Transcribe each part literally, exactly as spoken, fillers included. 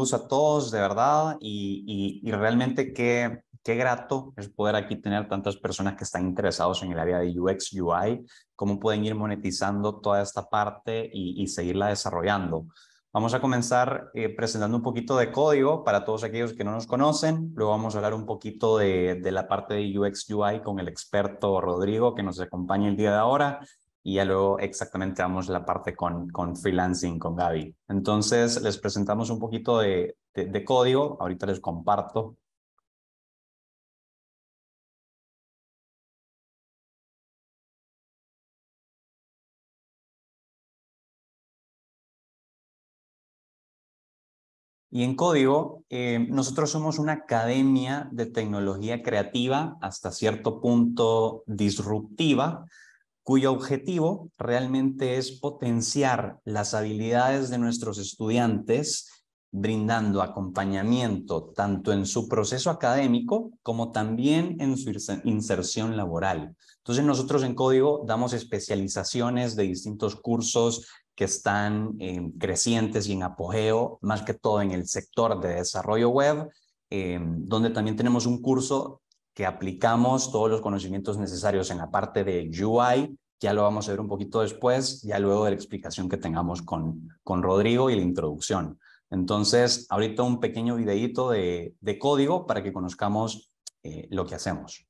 Saludos a todos, de verdad, y, y, y realmente qué, qué grato es poder aquí tener tantas personas que están interesados en el área de U X, U I, cómo pueden ir monetizando toda esta parte y, y seguirla desarrollando. Vamos a comenzar eh, presentando un poquito de código para todos aquellos que no nos conocen. Luego vamos a hablar un poquito de, de la parte de U X, U I con el experto Rodrigo que nos acompaña el día de ahora. Y ya luego exactamente vamos a la parte con, con freelancing con Gaby. Entonces les presentamos un poquito de, de, de código. Ahorita les comparto. Y en código, eh, nosotros somos una academia de tecnología creativa hasta cierto punto disruptiva, cuyo objetivo realmente es potenciar las habilidades de nuestros estudiantes, brindando acompañamiento tanto en su proceso académico como también en su inserción laboral. Entonces nosotros en Código damos especializaciones de distintos cursos que están eh, crecientes y en apogeo, más que todo en el sector de desarrollo web, eh, donde también tenemos un curso que aplicamos todos los conocimientos necesarios en la parte de U I, ya lo vamos a ver un poquito después, ya luego de la explicación que tengamos con, con Rodrigo y la introducción. Entonces, ahorita un pequeño videíto de, de código para que conozcamos eh, lo que hacemos.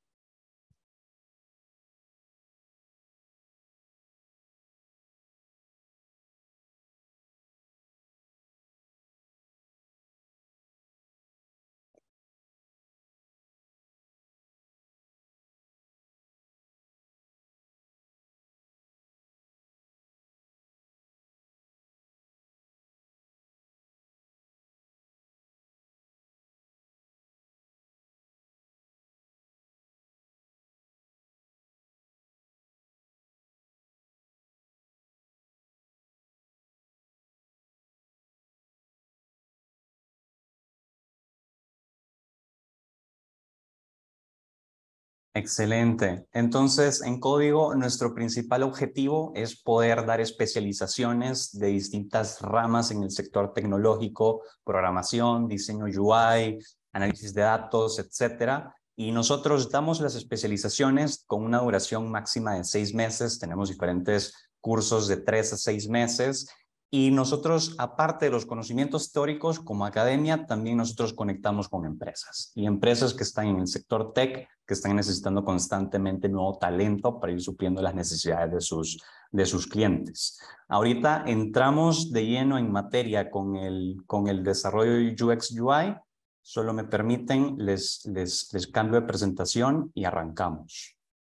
Excelente. Entonces, en código, nuestro principal objetivo es poder dar especializaciones de distintas ramas en el sector tecnológico, programación, diseño U I, análisis de datos, etcétera. Y nosotros damos las especializaciones con una duración máxima de seis meses. Tenemos diferentes cursos de tres a seis meses. Y nosotros, aparte de los conocimientos teóricos como academia, también nosotros conectamos con empresas. Y empresas que están en el sector tech, que están necesitando constantemente nuevo talento para ir supliendo las necesidades de sus, de sus clientes. Ahorita entramos de lleno en materia con el, con el desarrollo de U X U I. Solo me permiten, les, les, les cambio de presentación y arrancamos.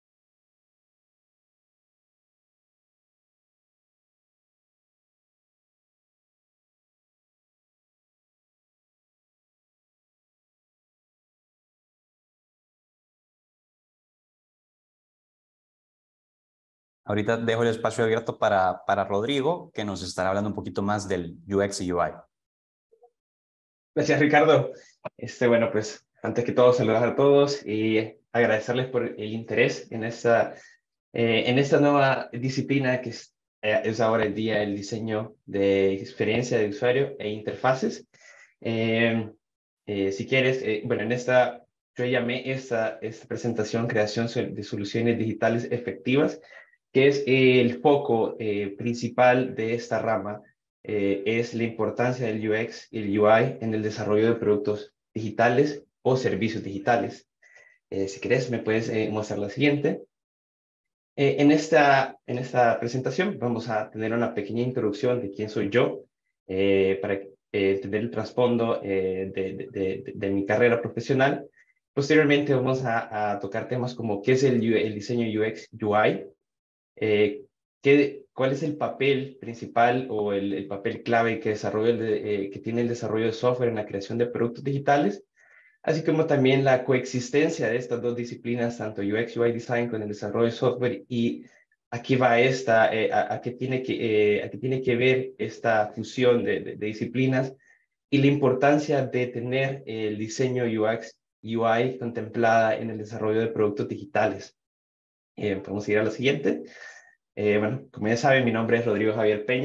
Ahorita dejo el espacio abierto para, para Rodrigo, que nos estará hablando un poquito más del U X y U I. Gracias, Ricardo. Este, bueno, pues antes que todo, saludar a todos y agradecerles por el interés en esta, eh, en esta nueva disciplina que es, eh, es ahora el día el diseño de experiencia de usuario e interfaces. Eh, eh, si quieres, eh, bueno, en esta, yo llamé esta, esta presentación Creación de Soluciones Digitales Efectivas, que es el foco eh, principal de esta rama. Eh, es la importancia del U X y el U I en el desarrollo de productos digitales o servicios digitales. Eh, si quieres, me puedes eh, mostrar la siguiente. Eh, en, esta, en esta presentación vamos a tener una pequeña introducción de quién soy yo, eh, para eh, tener el trasfondo eh, de, de, de, de mi carrera profesional. Posteriormente vamos a, a tocar temas como qué es el, el diseño U X U I, eh, ¿qué, cuál es el papel principal o el, el papel clave que, desarrolla el de, eh, que tiene el desarrollo de software en la creación de productos digitales, así como también la coexistencia de estas dos disciplinas, tanto U X U I Design con el desarrollo de software, y aquí va esta, eh, a, a, qué tiene que, eh, a qué tiene que ver esta fusión de, de, de disciplinas y la importancia de tener el diseño U X U I contemplada en el desarrollo de productos digitales. Eh, podemos ir a la siguiente. Eh, bueno, como ya saben, mi nombre es Rodrigo Javier Peña.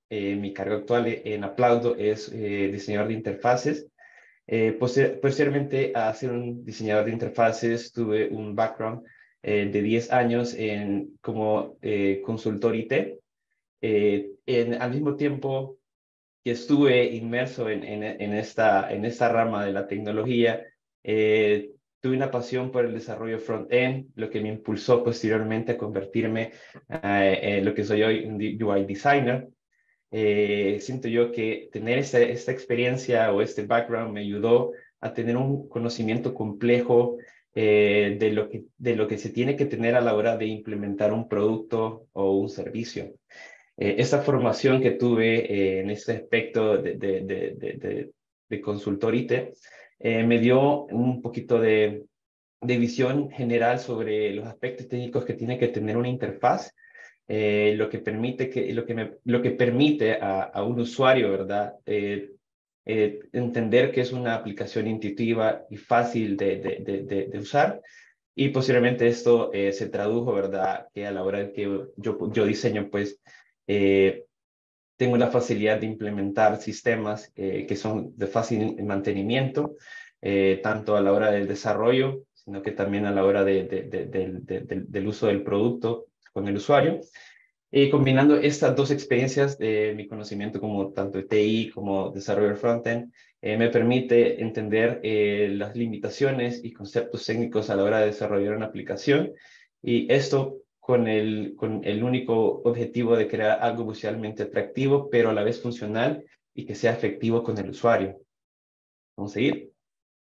eh, mi cargo actual en Aplaudo es eh, diseñador de interfaces. Eh, poster posteriormente a ser un diseñador de interfaces, tuve un background eh, de diez años en, como eh, consultor I T. Eh, en, al mismo tiempo que estuve inmerso en, en, en, esta, en esta rama de la tecnología, eh, tuve una pasión por el desarrollo front-end, lo que me impulsó posteriormente a convertirme eh, en lo que soy hoy, un U I designer. Eh, siento yo que tener esta, esta experiencia o este background me ayudó a tener un conocimiento complejo eh, de, lo que, de lo que se tiene que tener a la hora de implementar un producto o un servicio. Eh, esta formación que tuve eh, en este aspecto de, de, de, de, de, de consultor I T eh, me dio un poquito de, de visión general sobre los aspectos técnicos que tiene que tener una interfaz, eh, lo que permite, que, lo que me, lo que permite a, a un usuario, ¿verdad? Eh, eh, entender que es una aplicación intuitiva y fácil de, de, de, de, de usar. Y posiblemente esto eh, se tradujo, ¿verdad? Que a la hora de que yo, yo diseño, pues, eh, tengo la facilidad de implementar sistemas eh, que son de fácil mantenimiento, eh, tanto a la hora del desarrollo, sino que también a la hora de, de, de, de, de, del uso del producto con el usuario. Y combinando estas dos experiencias de mi conocimiento como tanto de T I como desarrollo frontend, eh, me permite entender eh, las limitaciones y conceptos técnicos a la hora de desarrollar una aplicación. Y esto con el, con el único objetivo de crear algo visualmente atractivo, pero a la vez funcional y que sea efectivo con el usuario. Vamos a seguir.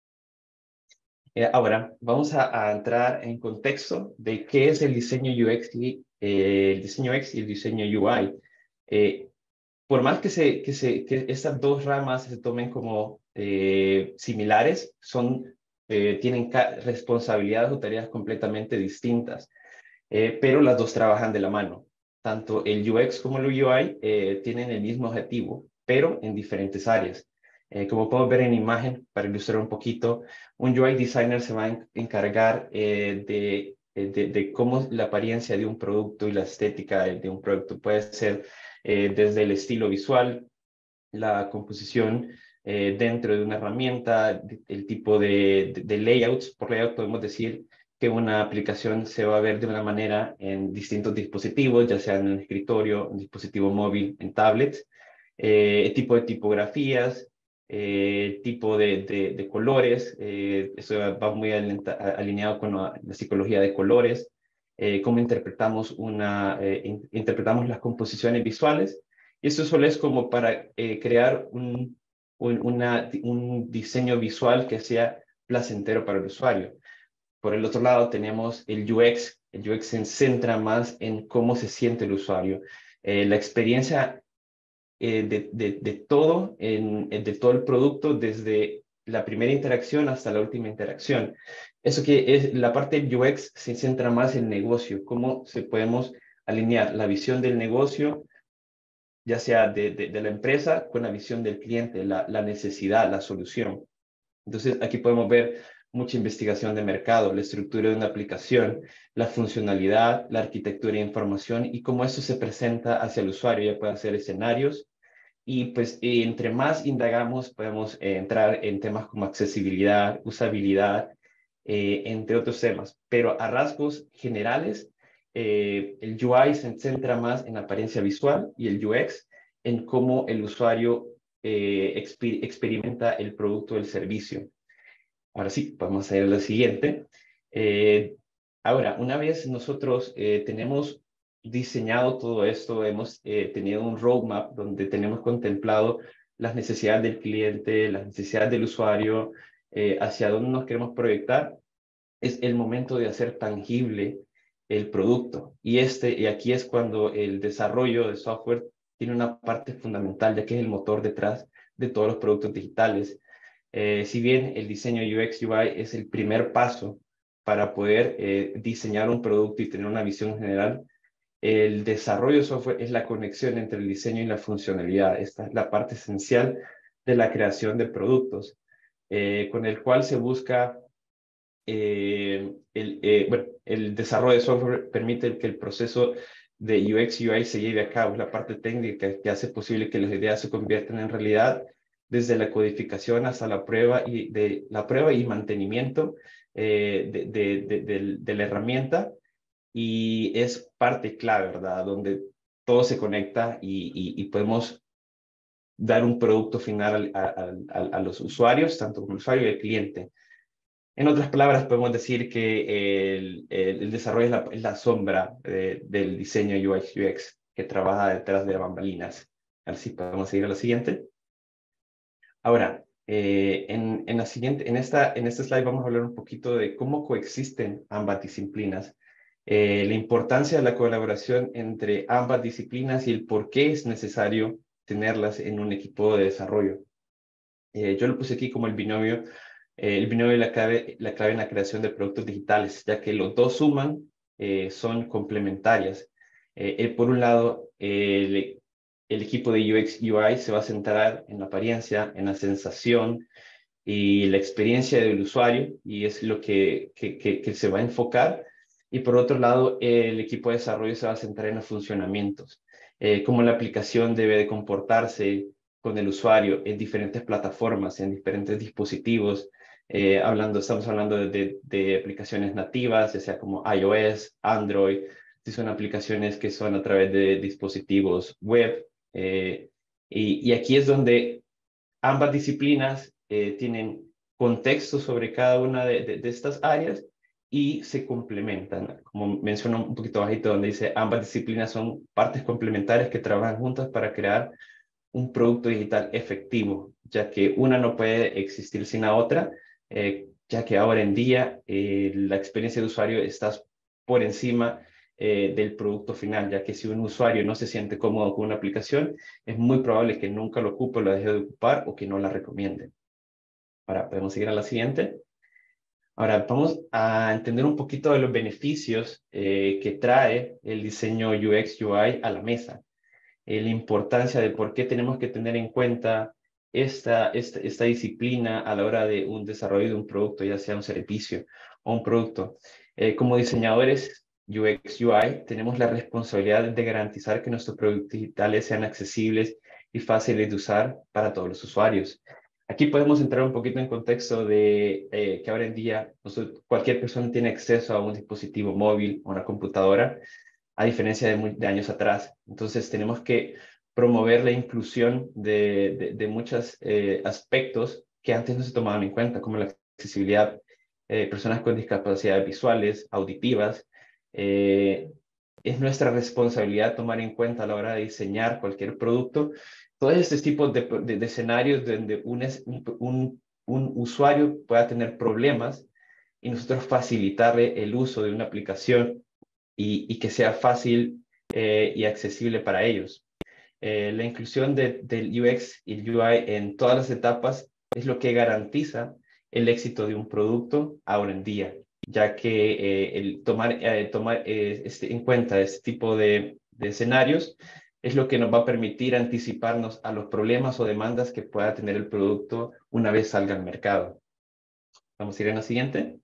Eh, ahora, vamos a, a entrar en contexto de qué es el diseño U X y eh, el diseño U X y el diseño U I. Eh, por más que, se, que, se, que estas dos ramas se tomen como eh, similares, son, eh, tienen responsabilidades o tareas completamente distintas, eh, pero las dos trabajan de la mano. Tanto el U X como el U I eh, tienen el mismo objetivo, pero en diferentes áreas. Eh, como podemos ver en imagen, para ilustrar un poquito, un U I designer se va a encargar eh, de, de, de cómo la apariencia de un producto y la estética de, de un producto puede ser eh, desde el estilo visual, la composición eh, dentro de una herramienta, el tipo de, de, de layouts. Por layout podemos decir que una aplicación se va a ver de una manera en distintos dispositivos, ya sea en un escritorio, un dispositivo móvil, en tablets, eh, tipo de tipografías, eh, tipo de, de, de colores, eh, eso va muy alineado con la, la psicología de colores, eh, cómo interpretamos, una, eh, in, interpretamos las composiciones visuales. Y eso solo es como para eh, crear un, un, una, un diseño visual que sea placentero para el usuario. Por el otro lado tenemos el U X. El U X se centra más en cómo se siente el usuario. Eh, la experiencia eh, de, de, de, todo, en, de todo el producto, desde la primera interacción hasta la última interacción. Eso que es la parte del U X se centra más en negocio, cómo se podemos alinear la visión del negocio, ya sea de, de, de la empresa, con la visión del cliente, la, la necesidad, la solución. Entonces, aquí podemos ver mucha investigación de mercado, la estructura de una aplicación, la funcionalidad, la arquitectura de información y cómo eso se presenta hacia el usuario. Ya puede hacer escenarios y pues y entre más indagamos podemos eh, entrar en temas como accesibilidad, usabilidad, eh, entre otros temas. Pero a rasgos generales, eh, el U I se centra más en la apariencia visual y el U X en cómo el usuario eh, exper experimenta el producto o el servicio. Ahora sí, vamos a ir a lo siguiente. Eh, ahora, una vez nosotros eh, tenemos diseñado todo esto, hemos eh, tenido un roadmap donde tenemos contemplado las necesidades del cliente, las necesidades del usuario, eh, hacia dónde nos queremos proyectar, es el momento de hacer tangible el producto. Y, este, y aquí es cuando el desarrollo de software tiene una parte fundamental, ya que es el motor detrás de todos los productos digitales. Eh, si bien el diseño U X U I es el primer paso para poder eh, diseñar un producto y tener una visión general, el desarrollo de software es la conexión entre el diseño y la funcionalidad. Esta es la parte esencial de la creación de productos, eh, con el cual se busca eh, el, eh, bueno, el desarrollo de software permite que el proceso de U X U I se lleve a cabo, es la parte técnica que hace posible que las ideas se conviertan en realidad, desde la codificación hasta la prueba y, de, la prueba y mantenimiento eh, de, de, de, de, de la herramienta, y es parte clave, ¿verdad? Donde todo se conecta y, y, y podemos dar un producto final a, a, a, a los usuarios, tanto como el usuario y el cliente. En otras palabras, podemos decir que el, el, el desarrollo es la, es la sombra eh, del diseño U X U X que trabaja detrás de las bambalinas. Así podemos seguir a la siguiente. Ahora, eh, en, en, la siguiente, en, esta, en este slide vamos a hablar un poquito de cómo coexisten ambas disciplinas, eh, la importancia de la colaboración entre ambas disciplinas y el por qué es necesario tenerlas en un equipo de desarrollo. Eh, yo lo puse aquí como el binomio, eh, el binomio de la clave, la clave en la creación de productos digitales, ya que los dos suman, eh, son complementarias. Eh, eh, por un lado, eh, el, el equipo de U X U I se va a centrar en la apariencia, en la sensación y la experiencia del usuario, y es lo que, que, que, que se va a enfocar. Y por otro lado, el equipo de desarrollo se va a centrar en los funcionamientos, eh, cómo la aplicación debe de comportarse con el usuario en diferentes plataformas, en diferentes dispositivos. Eh, hablando, estamos hablando de, de, de aplicaciones nativas, ya sea como iOS, Android, si son aplicaciones que son a través de dispositivos web. Eh, y, y aquí es donde ambas disciplinas eh, tienen contexto sobre cada una de, de, de estas áreas y se complementan. Como menciono un poquito bajito, donde dice ambas disciplinas son partes complementarias que trabajan juntas para crear un producto digital efectivo, ya que una no puede existir sin la otra, eh, ya que ahora en día eh, la experiencia de usuario está por encima eh, del producto final, ya que si un usuario no se siente cómodo con una aplicación, es muy probable que nunca lo ocupe, lo deje de ocupar o que no la recomiende. Ahora, podemos seguir a la siguiente. Ahora, vamos a entender un poquito de los beneficios eh, que trae el diseño U X U I a la mesa. Eh, la importancia de por qué tenemos que tener en cuenta esta, esta, esta disciplina a la hora de un desarrollo de un producto, ya sea un servicio o un producto. Eh, como diseñadores U X U I, tenemos la responsabilidad de garantizar que nuestros productos digitales sean accesibles y fáciles de usar para todos los usuarios. Aquí podemos entrar un poquito en contexto de eh, que ahora en día nosotros, cualquier persona tiene acceso a un dispositivo móvil o una computadora, a diferencia de, de años atrás. Entonces tenemos que promover la inclusión de, de, de muchos eh, aspectos que antes no se tomaban en cuenta, como la accesibilidad, eh, personas con discapacidades visuales, auditivas. Eh, es nuestra responsabilidad tomar en cuenta a la hora de diseñar cualquier producto todos estos tipos de, de, de escenarios donde un, un, un usuario pueda tener problemas y nosotros facilitarle el uso de una aplicación y, y que sea fácil eh, y accesible para ellos. Eh, la inclusión de, del U X y el U I en todas las etapas es lo que garantiza el éxito de un producto ahora en día, ya que eh, el tomar, eh, tomar eh, este, en cuenta este tipo de, de escenarios es lo que nos va a permitir anticiparnos a los problemas o demandas que pueda tener el producto una vez salga al mercado. Vamos a ir en la siguiente.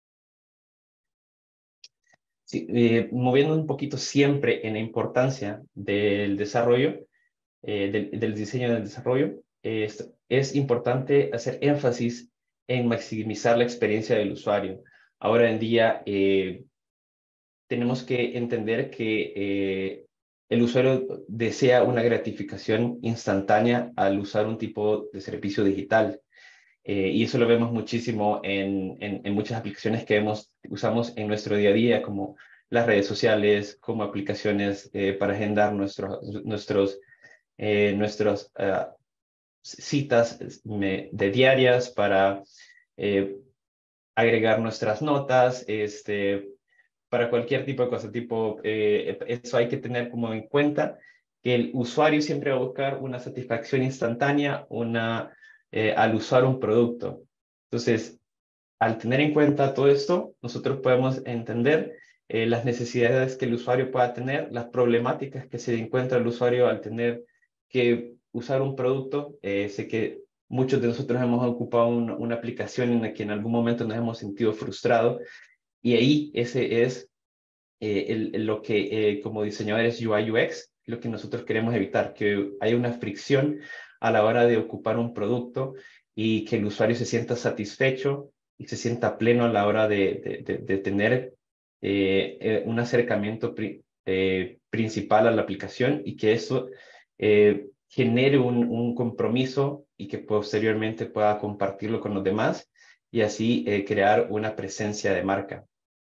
Sí, eh, moviendo un poquito siempre en la importancia del desarrollo, eh, del, del diseño del desarrollo, eh, es, es importante hacer énfasis en maximizar la experiencia del usuario. Ahora en día eh, tenemos que entender que eh, el usuario desea una gratificación instantánea al usar un tipo de servicio digital. Eh, y eso lo vemos muchísimo en, en, en muchas aplicaciones que vemos, usamos en nuestro día a día, como las redes sociales, como aplicaciones eh, para agendar nuestros, nuestros, eh, nuestros uh, citas de diarias, para eh, agregar nuestras notas, este, para cualquier tipo de cosa. Tipo, eh, eso hay que tener como en cuenta que el usuario siempre va a buscar una satisfacción instantánea, una eh, al usar un producto. Entonces, al tener en cuenta todo esto, nosotros podemos entender eh, las necesidades que el usuario pueda tener, las problemáticas que se encuentra el usuario al tener que usar un producto. Eh, sé que muchos de nosotros hemos ocupado una, una aplicación en la que en algún momento nos hemos sentido frustrados, y ahí ese es eh, el, el, lo que eh, como diseñadores U I U X, lo que nosotros queremos evitar, que haya una fricción a la hora de ocupar un producto y que el usuario se sienta satisfecho y se sienta pleno a la hora de, de, de, de tener eh, eh, un acercamiento pri, eh, principal a la aplicación y que eso eh, genere un, un compromiso y que posteriormente pueda compartirlo con los demás y así eh, crear una presencia de marca.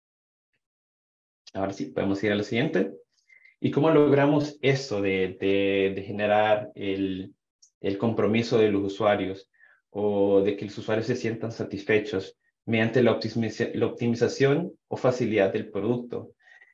Ahora sí, podemos ir a lo siguiente. ¿Y cómo logramos eso de, de, de generar el, el compromiso de los usuarios o de que los usuarios se sientan satisfechos mediante la, optimiza, la optimización o facilidad del producto?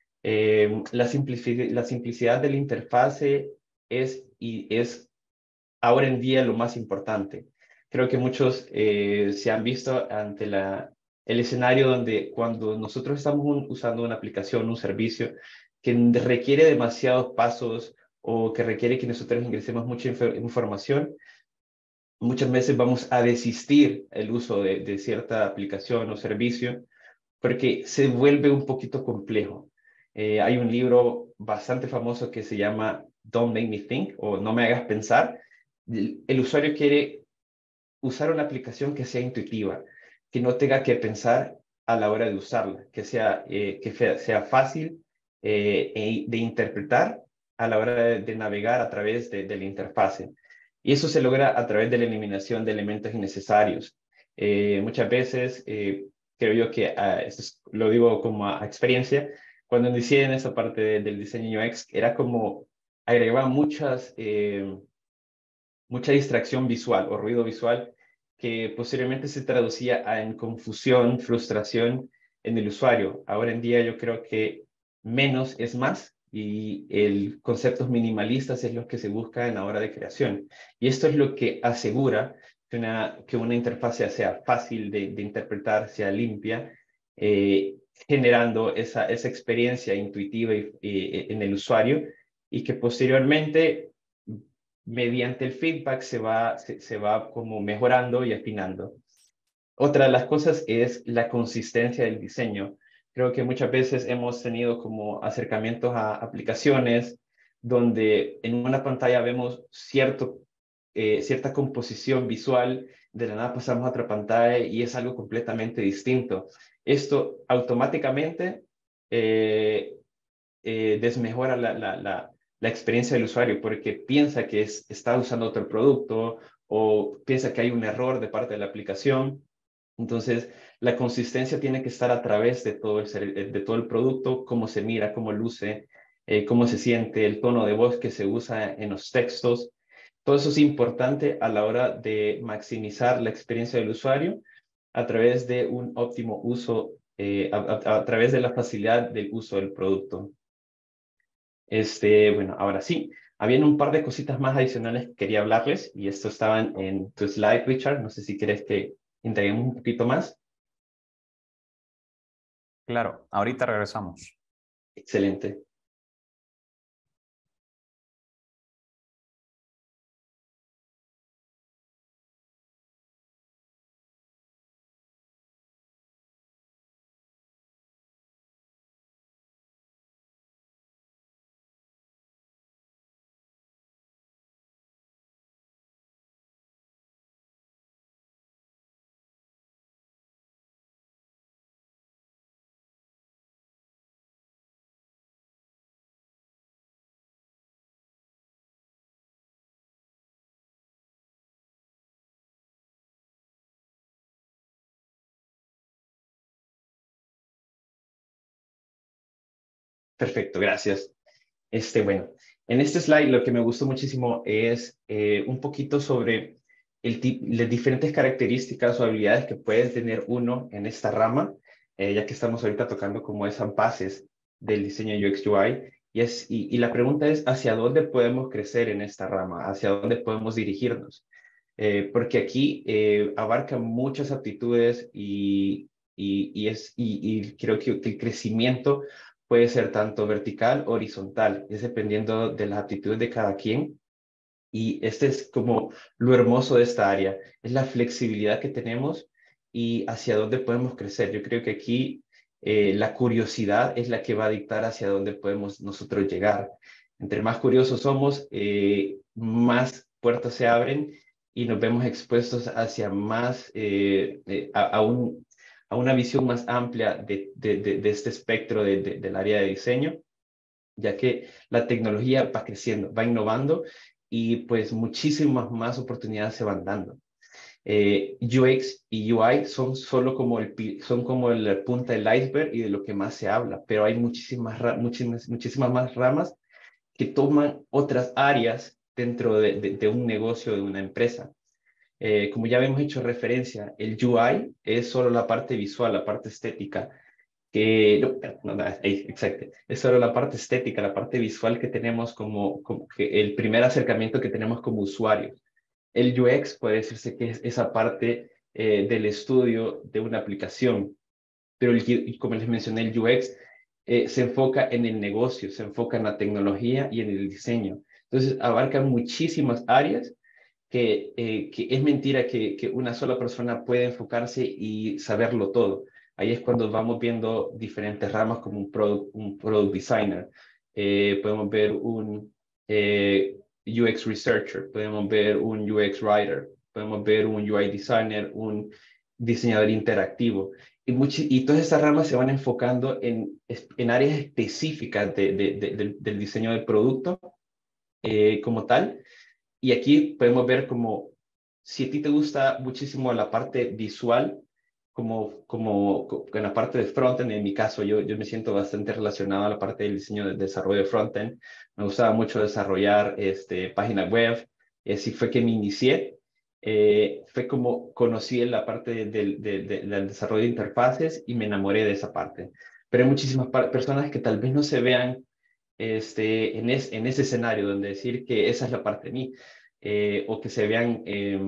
Eh, la, simplici la simplicidad de la interfase es, y es ahora en día lo más importante. Creo que muchos eh, se han visto ante la, el escenario donde cuando nosotros estamos un, usando una aplicación, un servicio que requiere demasiados pasos o que requiere que nosotros ingresemos mucha inf información, muchas veces vamos a desistir el uso de, de cierta aplicación o servicio porque se vuelve un poquito complejo. Eh, hay un libro bastante famoso que se llama Don't Make Me Think o No Me Hagas Pensar. El, el usuario quiere usar una aplicación que sea intuitiva, que no tenga que pensar a la hora de usarla, que sea, eh, que sea fácil eh, de interpretar a la hora de, de navegar a través de, de la interfase. Y eso se logra a través de la eliminación de elementos innecesarios. Eh, muchas veces, eh, creo yo que, uh, esto es, lo digo como a, a experiencia, cuando inicié en esa parte de, del diseño U X, era como agregaba muchas... Eh, mucha distracción visual o ruido visual que posteriormente se traducía a, en confusión, frustración en el usuario. Ahora en día yo creo que menos es más y el conceptos minimalistas es lo que se busca en la hora de creación. Y esto es lo que asegura que una, que una interfase sea fácil de, de interpretar, sea limpia, eh, generando esa, esa experiencia intuitiva y, y, en el usuario y que posteriormente mediante el feedback se va, se, se va como mejorando y afinando. Otra de las cosas es la consistencia del diseño. Creo que muchas veces hemos tenido como acercamientos a aplicaciones donde en una pantalla vemos cierto, eh, cierta composición visual, de la nada pasamos a otra pantalla y es algo completamente distinto. Esto automáticamente eh, eh, desmejora la, la, la, la experiencia del usuario porque piensa que es, está usando otro producto o piensa que hay un error de parte de la aplicación. Entonces, la consistencia tiene que estar a través de todo el, de todo el producto, cómo se mira, cómo luce, eh, cómo se siente, el tono de voz que se usa en los textos. Todo eso es importante a la hora de maximizar la experiencia del usuario a través de un óptimo uso, eh, a, a, a través de la facilidad del uso del producto. Este, bueno, ahora sí, habían un par de cositas más adicionales que quería hablarles y esto estaban en tu slide, Richard. No sé si quieres que integremos un poquito más. Claro, ahorita regresamos. Excelente. Perfecto, gracias. Este, bueno, en este slide lo que me gustó muchísimo es eh, un poquito sobre el las diferentes características o habilidades que puede tener uno en esta rama, eh, ya que estamos ahorita tocando como esas bases del diseño U X U I. Y, es, y, y la pregunta es, ¿hacia dónde podemos crecer en esta rama? ¿Hacia dónde podemos dirigirnos? Eh, porque aquí eh, abarca muchas aptitudes y, y, y, es, y, y creo que, que el crecimiento puede ser tanto vertical o horizontal, es dependiendo de las aptitudes de cada quien. Y este es como lo hermoso de esta área, es la flexibilidad que tenemos y hacia dónde podemos crecer. Yo creo que aquí eh, la curiosidad es la que va a dictar hacia dónde podemos nosotros llegar. Entre más curiosos somos, eh, más puertas se abren y nos vemos expuestos hacia más, eh, eh, a, a, un, a una visión más amplia de, de, de, de este espectro de, de, del área de diseño, ya que la tecnología va creciendo, va innovando y pues muchísimas más oportunidades se van dando. Eh, U X y U I son solo como el, son como la punta del iceberg y de lo que más se habla, pero hay muchísimas, muchísimas, muchísimas más ramas que toman otras áreas dentro de, de, de un negocio, de una empresa. Eh, como ya habíamos hecho referencia, el U I es solo la parte visual, la parte estética, que, no, no, no, exacto, es solo la parte estética, la parte visual que tenemos como, como que el primer acercamiento que tenemos como usuarios. El U X puede decirse que es esa parte eh, del estudio de una aplicación, pero el, como les mencioné, el U X eh, se enfoca en el negocio, se enfoca en la tecnología y en el diseño. Entonces, abarca muchísimas áreas que, eh, que es mentira que, que una sola persona puede enfocarse y saberlo todo. Ahí es cuando vamos viendo diferentes ramas como un product, un product designer. Eh, podemos ver un eh, U X researcher, podemos ver un U X writer, podemos ver un U I designer, un diseñador interactivo. Y, y todas esas ramas se van enfocando en, en áreas específicas de, de, de, del, del diseño del producto eh, como tal. Y aquí podemos ver como si a ti te gusta muchísimo la parte visual, como, como, como en la parte de frontend, en mi caso yo, yo me siento bastante relacionado a la parte del diseño de desarrollo de frontend. Me gustaba mucho desarrollar este, páginas web, y así fue que me inicié. Eh, fue como conocí la parte de, de, de, de, del desarrollo de interfaces y me enamoré de esa parte. Pero hay muchísimas personas que tal vez no se vean este, en, es, en ese escenario donde decir que esa es la parte de mí, eh, o que se vean eh,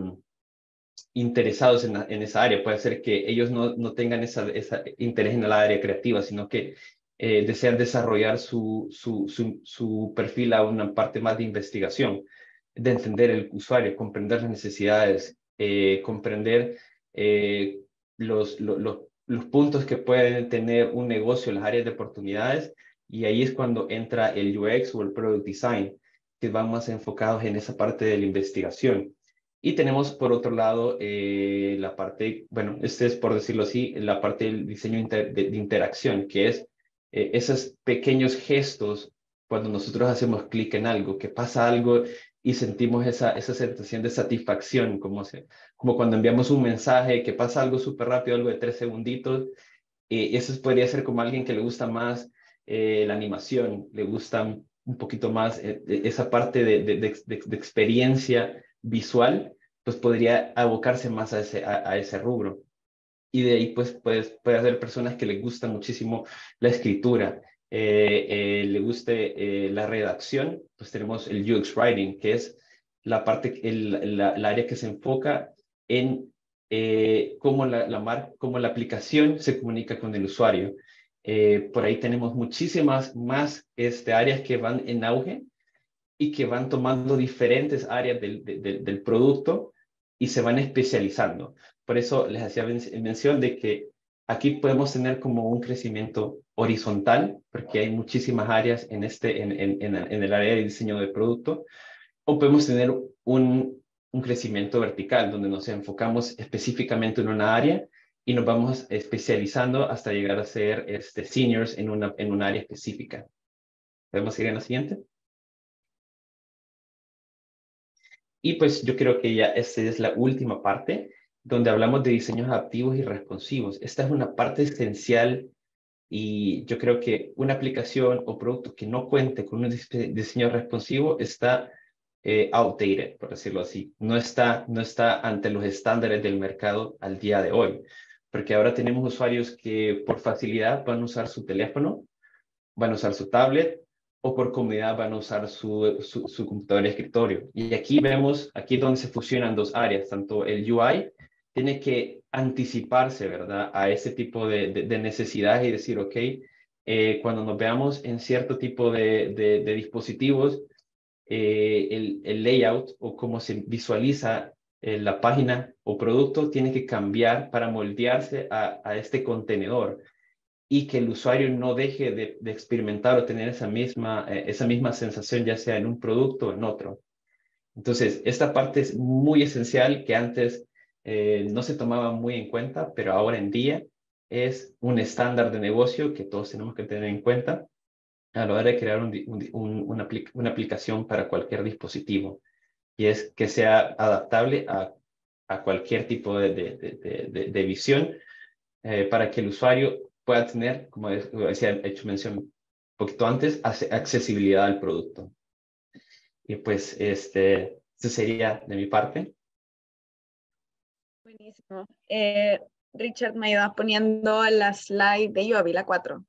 interesados en, la, en, esa área. Puede ser que ellos no, no tengan esa, esa interés en la área creativa, sino que eh, desean desarrollar su, su, su, su perfil a una parte más de investigación, de entender el usuario, comprender las necesidades, eh, comprender eh, los, los, los, los puntos que pueden tener un negocio, las áreas de oportunidades, y ahí es cuando entra el U X o el Product Design, que van más enfocados en esa parte de la investigación. Y tenemos por otro lado eh, la parte, bueno, este es por decirlo así, la parte del diseño inter, de, de interacción, que es eh, esos pequeños gestos cuando nosotros hacemos clic en algo, que pasa algo y sentimos esa, esa sensación de satisfacción, como, se, como cuando enviamos un mensaje, que pasa algo súper rápido, algo de tres segunditos. Eh, eso podría ser como alguien que le gusta más eh, la animación, le gusta un poquito más eh, esa parte de, de, de, de, de experiencia visual, pues podría abocarse más a ese, a, a ese rubro. Y de ahí pues, pues puede haber personas que les gusta muchísimo la escritura, eh, eh, le guste eh, la redacción, pues tenemos el U X Writing, que es la parte, el, la, la área que se enfoca en eh, cómo, la, la mar, cómo la aplicación se comunica con el usuario. Eh, por ahí tenemos muchísimas más este, áreas que van en auge y que van tomando diferentes áreas del, de, de, del producto y se van especializando. Por eso les hacía mención de que aquí podemos tener como un crecimiento horizontal, porque hay muchísimas áreas en, este, en, en, en, en el área de diseño de producto, o podemos tener un, un crecimiento vertical, donde nos enfocamos específicamente en una área y nos vamos especializando hasta llegar a ser este, seniors en una, en un área específica. ¿Podemos ir en la siguiente? Y pues yo creo que ya esta es la última parte, donde hablamos de diseños adaptivos y responsivos. Esta es una parte esencial y yo creo que una aplicación o producto que no cuente con un diseño responsivo está eh, outdated, por decirlo así. No está, no está ante los estándares del mercado al día de hoy. Porque ahora tenemos usuarios que por facilidad van a usar su teléfono, van a usar su tablet, o por comodidad van a usar su, su, su computador de escritorio. Y aquí vemos, aquí es donde se fusionan dos áreas, tanto el U I tiene que anticiparse, ¿verdad?, a ese tipo de, de, de necesidades y decir, ok, eh, cuando nos veamos en cierto tipo de, de, de dispositivos, eh, el, el layout o cómo se visualiza eh, la página o producto tiene que cambiar para moldearse a, a este contenedor. y que el usuario no deje de, de experimentar o tener esa misma, eh, esa misma sensación, ya sea en un producto o en otro. Entonces, esta parte es muy esencial que antes eh, no se tomaba muy en cuenta, pero ahora en día es un estándar de negocio que todos tenemos que tener en cuenta a la hora de crear un, un, un, una, apli una aplicación para cualquier dispositivo. Y es que sea adaptable a, a cualquier tipo de, de, de, de, de visión eh, para que el usuario pueda tener, como decía, he hecho mención un poquito antes, accesibilidad al producto. Y pues este, eso sería de mi parte. Buenísimo. Eh, Richard, me iba poniendo la slide de Yovi, la cuatro.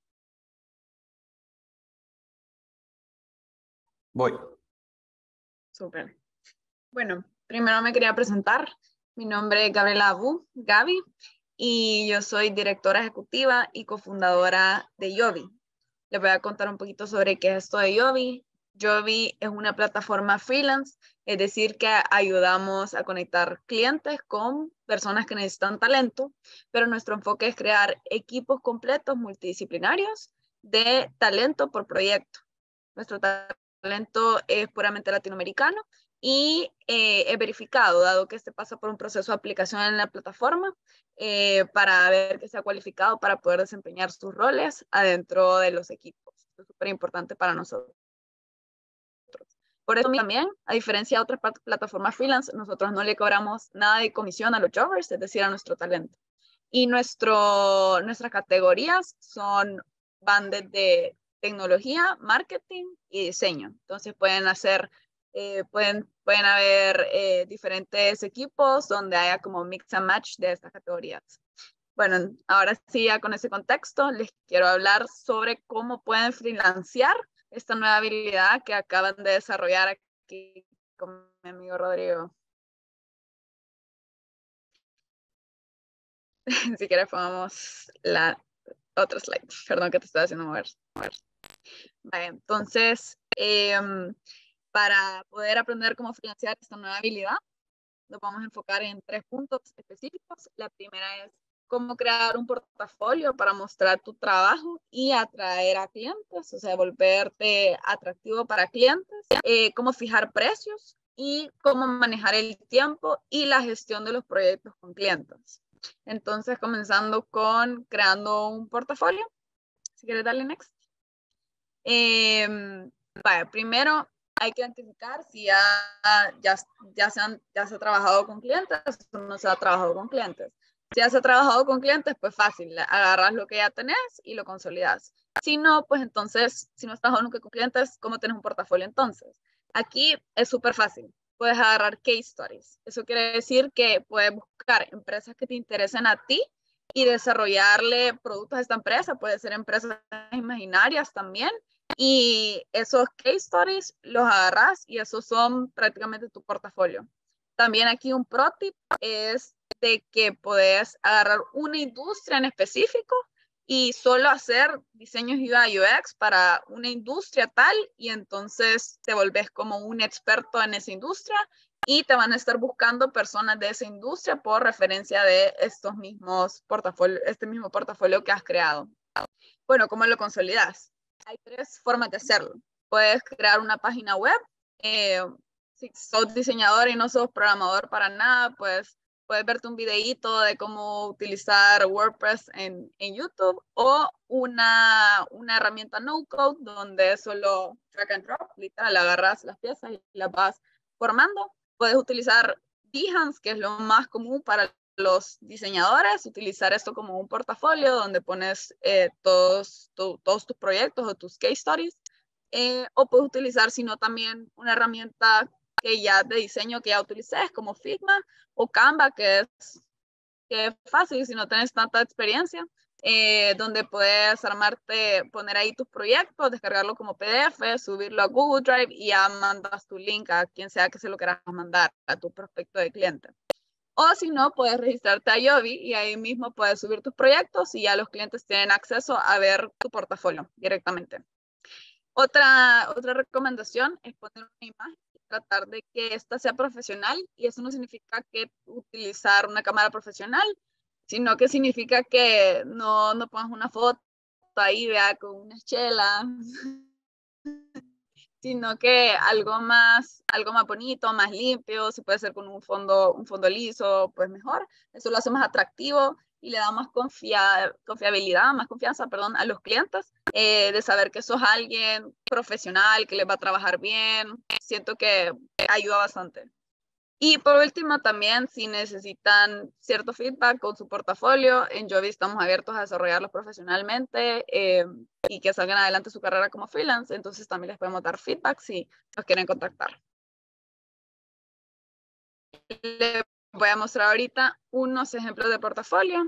Voy. Súper. Bueno, primero me quería presentar. Mi nombre es Gabriela Abu, Gaby, y yo soy directora ejecutiva y cofundadora de Yovi. Les voy a contar un poquito sobre qué es esto de Yovi. Yovi es una plataforma freelance, es decir, que ayudamos a conectar clientes con personas que necesitan talento, pero nuestro enfoque es crear equipos completos multidisciplinarios de talento por proyecto. Nuestro talento es puramente latinoamericano y eh, es verificado, dado que este pasa por un proceso de aplicación en la plataforma eh, para ver que sea cualificado para poder desempeñar sus roles adentro de los equipos. Esto es súper importante para nosotros. Por eso también, a diferencia de otras plataformas freelance, nosotros no le cobramos nada de comisión a los jobbers, es decir, a nuestro talento. Y nuestro, nuestras categorías son, van desde tecnología, marketing y diseño. Entonces pueden hacer, eh, pueden, pueden haber eh, diferentes equipos donde haya como mix and match de estas categorías. Bueno, ahora sí, ya con ese contexto, les quiero hablar sobre cómo pueden freelancear esta nueva habilidad que acaban de desarrollar aquí con mi amigo Rodrigo. Si quieres pongamos la otra slide. Perdón que te estoy haciendo mover. mover. Vale, entonces, eh, para poder aprender cómo freelancear esta nueva habilidad, nos vamos a enfocar en tres puntos específicos. La primera es cómo crear un portafolio para mostrar tu trabajo y atraer a clientes, o sea, volverte atractivo para clientes, eh, cómo fijar precios y cómo manejar el tiempo y la gestión de los proyectos con clientes. Entonces, comenzando con creando un portafolio. Si quieres darle next. Eh, vaya, primero hay que identificar si ya, ya, ya, se han, ya se ha trabajado con clientes o no se ha trabajado con clientes. Si ya se ha trabajado con clientes, pues fácil, agarras lo que ya tenés y lo consolidas. Si no, pues entonces, si no estás nunca con clientes, ¿cómo tienes un portafolio entonces? Aquí es súper fácil. Puedes agarrar case studies. Eso quiere decir que puedes buscar empresas que te interesen a ti y desarrollarle productos a esta empresa. Puede ser empresas imaginarias también. Y esos case stories los agarras y esos son prácticamente tu portafolio. También aquí un pro tip es de que puedes agarrar una industria en específico y solo hacer diseños U I U X para una industria tal y entonces te volvés como un experto en esa industria y te van a estar buscando personas de esa industria por referencia de estos mismos portafolios, este mismo portafolio que has creado. Bueno, ¿cómo lo consolidas? Hay tres formas de hacerlo. Puedes crear una página web. Eh, si sos diseñador y no sos programador para nada, pues puedes verte un videíto de cómo utilizar WordPress en, en YouTube o una, una herramienta no-code donde solo drag and drop, literal, agarras las piezas y las vas formando. Puedes utilizar Behance, que es lo más común para los diseñadores, utilizar esto como un portafolio donde pones eh, todos, tu, todos tus proyectos o tus case studies, eh, o puedes utilizar, sino también una herramienta que ya de diseño que ya utilices, como Figma o Canva, que es, que es fácil si no tienes tanta experiencia, eh, donde puedes armarte, poner ahí tus proyectos, descargarlo como P D F, subirlo a Google Drive y ya mandas tu link a quien sea que se lo quieras mandar, a tu prospecto de cliente. O si no, puedes registrarte a Yovi y ahí mismo puedes subir tus proyectos y ya los clientes tienen acceso a ver tu portafolio directamente. Otra, otra recomendación es poner una imagen y tratar de que esta sea profesional, y eso no significa que utilizar una cámara profesional, sino que significa que no, no pongas una foto ahí, vea, con unas chelas, sino que algo más, algo más bonito, más limpio, si puede ser con un fondo, un fondo liso, pues mejor. Eso lo hace más atractivo y le da más confia confiabilidad, más confianza, perdón, a los clientes, eh, de saber que sos alguien profesional, que les va a trabajar bien. Siento que ayuda bastante. Y por último, también si necesitan cierto feedback con su portafolio, en Joby estamos abiertos a desarrollarlos profesionalmente eh, y que salgan adelante su carrera como freelance. Entonces también les podemos dar feedback si nos quieren contactar. Les voy a mostrar ahorita unos ejemplos de portafolio.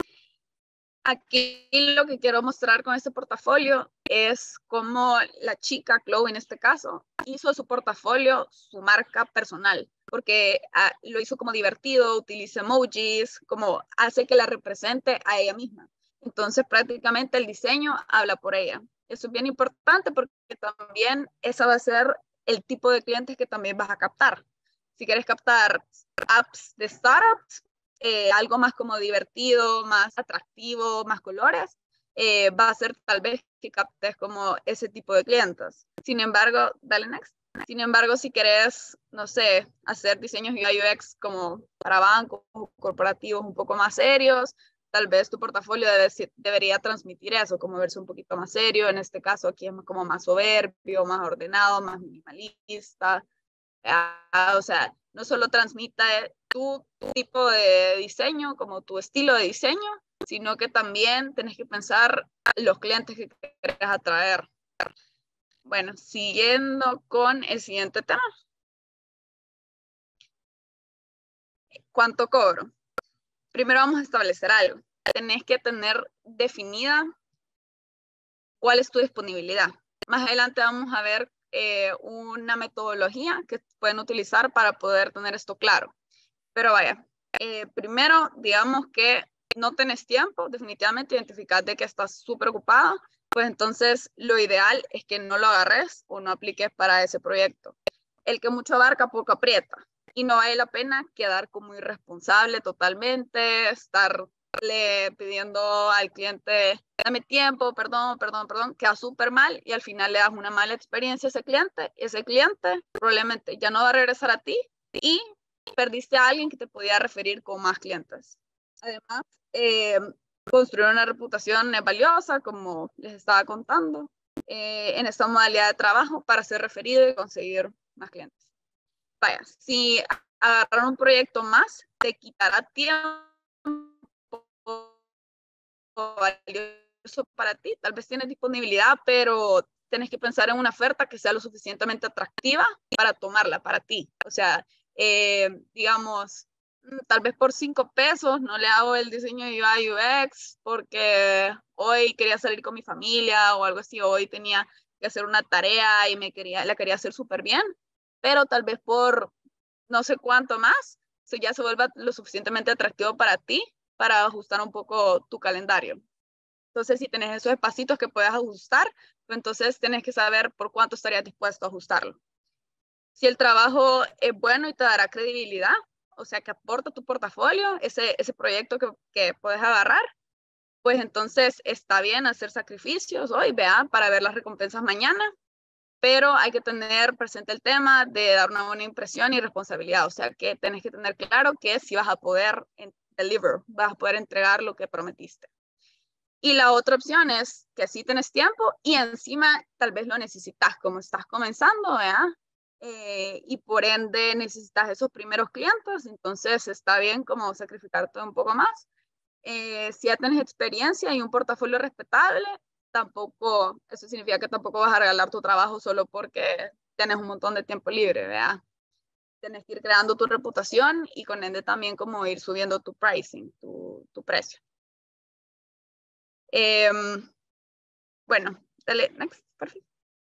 Aquí lo que quiero mostrar con este portafolio es cómo la chica, Chloe en este caso, hizo su portafolio, su marca personal, porque ah, lo hizo como divertido, utiliza emojis, como hace que la represente a ella misma. Entonces prácticamente el diseño habla por ella. Eso es bien importante porque también esa va a ser el tipo de clientes que también vas a captar. Si quieres captar apps de startups, Eh, algo más como divertido, más atractivo, más colores, eh, va a ser tal vez que captes como ese tipo de clientes. Sin embargo, dale next. Sin embargo, si querés, no sé, hacer diseños U I U X como para bancos corporativos un poco más serios, tal vez tu portafolio debe, debería transmitir eso, como verse un poquito más serio. En este caso aquí es como más soberbio, más ordenado, más minimalista. Ah, o sea, no solo transmita tu, tu tipo de diseño, como tu estilo de diseño, sino que también tenés que pensar los clientes que querés atraer. Bueno, siguiendo con el siguiente tema. ¿Cuánto cobro? Primero vamos a establecer algo. Tenés que tener definida cuál es tu disponibilidad. Más adelante vamos a ver eh, una metodología que pueden utilizar para poder tener esto claro. Pero vaya, eh, primero, digamos que no tenés tiempo, definitivamente identificás de que estás súper ocupado, pues entonces lo ideal es que no lo agarres o no apliques para ese proyecto. El que mucho abarca, poco aprieta. Y no vale la pena quedar como irresponsable totalmente, estarle pidiendo al cliente, dame tiempo, perdón, perdón, perdón, queda súper mal y al final le das una mala experiencia a ese cliente. Ese cliente probablemente ya no va a regresar a ti y perdiste a alguien que te podía referir con más clientes. Además, eh, construir una reputación es valiosa, como les estaba contando, eh, en esta modalidad de trabajo para ser referido y conseguir más clientes. Vaya, si agarrar un proyecto más, te quitará tiempo valioso para ti. Tal vez tienes disponibilidad, pero tienes que pensar en una oferta que sea lo suficientemente atractiva para tomarla para ti. O sea, eh, digamos, tal vez por cinco pesos no le hago el diseño de U I U X porque hoy quería salir con mi familia o algo así, hoy tenía que hacer una tarea y me quería, la quería hacer súper bien, pero tal vez por no sé cuánto más, eso ya se vuelva lo suficientemente atractivo para ti para ajustar un poco tu calendario. Entonces, si tenés esos espacios que puedes ajustar, pues entonces tenés que saber por cuánto estarías dispuesto a ajustarlo. Si el trabajo es bueno y te dará credibilidad, o sea, que aporta tu portafolio, ese, ese proyecto que, que puedes agarrar, pues entonces está bien hacer sacrificios hoy, vea, para ver las recompensas mañana, pero hay que tener presente el tema de dar una buena impresión y responsabilidad, o sea, que tenés que tener claro que si vas a poder deliver, vas a poder entregar lo que prometiste. Y la otra opción es que sí tenés tiempo y encima tal vez lo necesitas, como estás comenzando, ¿verdad? Eh, y por ende necesitas esos primeros clientes, entonces está bien como sacrificarte un poco más. Eh, si ya tienes experiencia y un portafolio respetable, tampoco, eso significa que tampoco vas a regalar tu trabajo solo porque tienes un montón de tiempo libre, ¿verdad? Tienes que ir creando tu reputación y con ende también como ir subiendo tu pricing, tu, tu precio. Eh, bueno, dale, next, perfecto.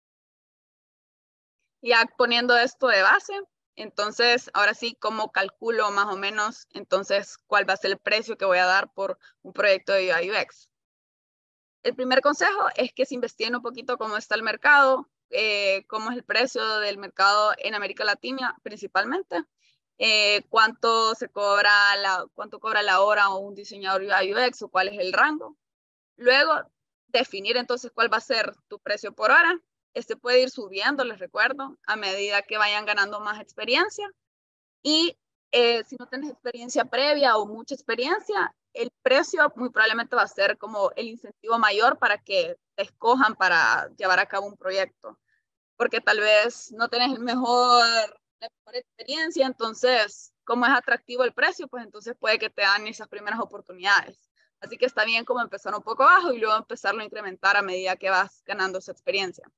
Ya poniendo esto de base, entonces ahora sí, ¿cómo calculo más o menos entonces cuál va a ser el precio que voy a dar por un proyecto de U I U X? El primer consejo es que se investiguen un poquito cómo está el mercado, eh, cómo es el precio del mercado en América Latina principalmente, eh, cuánto se cobra la, cuánto cobra la hora un diseñador U I U X o cuál es el rango. Luego definir entonces cuál va a ser tu precio por hora. Este puede ir subiendo, les recuerdo, a medida que vayan ganando más experiencia. Y eh, si no tienes experiencia previa o mucha experiencia, el precio muy probablemente va a ser como el incentivo mayor para que te escojan para llevar a cabo un proyecto. Porque tal vez no tenés el mejor, la mejor experiencia, entonces, como es atractivo el precio, pues entonces puede que te dan esas primeras oportunidades. Así que está bien como empezar un poco bajo y luego empezarlo a incrementar a medida que vas ganando esa experiencia.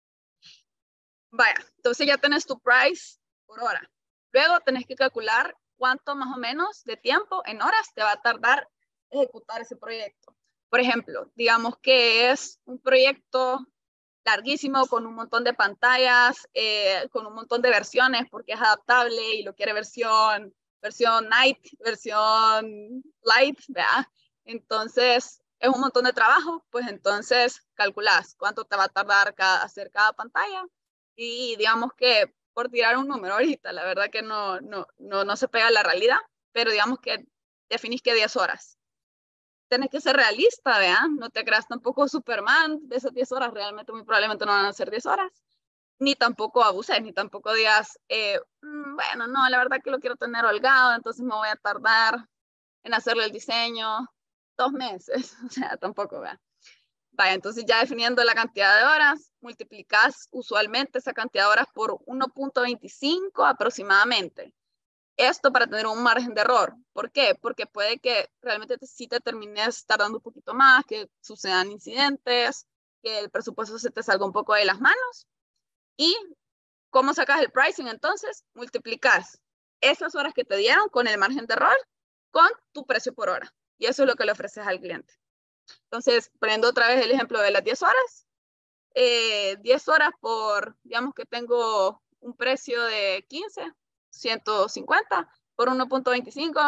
Vaya, entonces ya tenés tu price por hora. Luego tenés que calcular cuánto más o menos de tiempo en horas te va a tardar ejecutar ese proyecto. Por ejemplo, digamos que es un proyecto larguísimo con un montón de pantallas, eh, con un montón de versiones porque es adaptable y lo quiere versión, versión night, versión light, ¿verdad? Entonces, es un montón de trabajo, pues entonces calculás cuánto te va a tardar cada, hacer cada pantalla y digamos que por tirar un número ahorita, la verdad que no, no, no, no se pega a la realidad, pero digamos que definís que diez horas. Tienes que ser realista, ¿vean? No te creas tampoco Superman de esas diez horas, realmente muy probablemente no van a ser diez horas, ni tampoco abuses, ni tampoco digas, eh, bueno, no, la verdad que lo quiero tener holgado, entonces me voy a tardar en hacerle el diseño dos meses, o sea, tampoco, ¿vean? Vaya, entonces ya definiendo la cantidad de horas, multiplicas usualmente esa cantidad de horas por uno punto veinticinco aproximadamente. Esto para tener un margen de error. ¿Por qué? Porque puede que realmente te, sí te termines tardando un poquito más, que sucedan incidentes, que el presupuesto se te salga un poco de las manos. ¿Y cómo sacas el pricing entonces? Multiplicas esas horas que te dieron con el margen de error con tu precio por hora. Y eso es lo que le ofreces al cliente. Entonces, poniendo otra vez el ejemplo de las diez horas, eh, diez horas por, digamos que tengo un precio de quince, ciento cincuenta por uno punto veinticinco.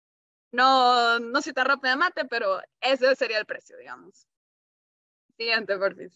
No, no soy tan rápida de mate, pero ese sería el precio, digamos. Siguiente, por favor.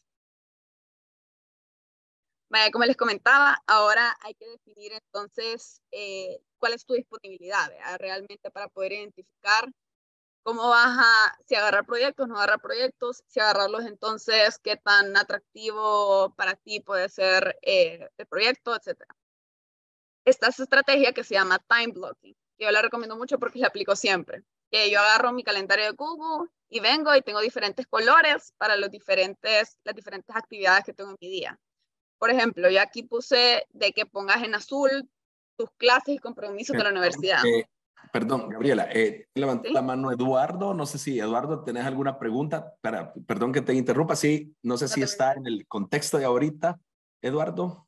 Vaya, como les comentaba, ahora hay que definir entonces eh, cuál es tu disponibilidad, ¿verdad? Realmente para poder identificar cómo vas a, si agarrar proyectos, no agarrar proyectos, si agarrarlos entonces, qué tan atractivo para ti puede ser eh, el proyecto, etcétera. Esta es estrategia que se llama time blocking, que yo la recomiendo mucho porque la aplico siempre. Que yo agarro mi calendario de Google y vengo y tengo diferentes colores para los diferentes, las diferentes actividades que tengo en mi día. Por ejemplo, yo aquí puse de que pongas en azul tus clases y compromisos de la universidad. Eh, perdón, Gabriela, eh, levantó ¿Sí? la mano Eduardo. No sé si, Eduardo, ¿tenés alguna pregunta? Para, perdón que te interrumpa. Sí, no sé no si está en el contexto de ahorita, Eduardo.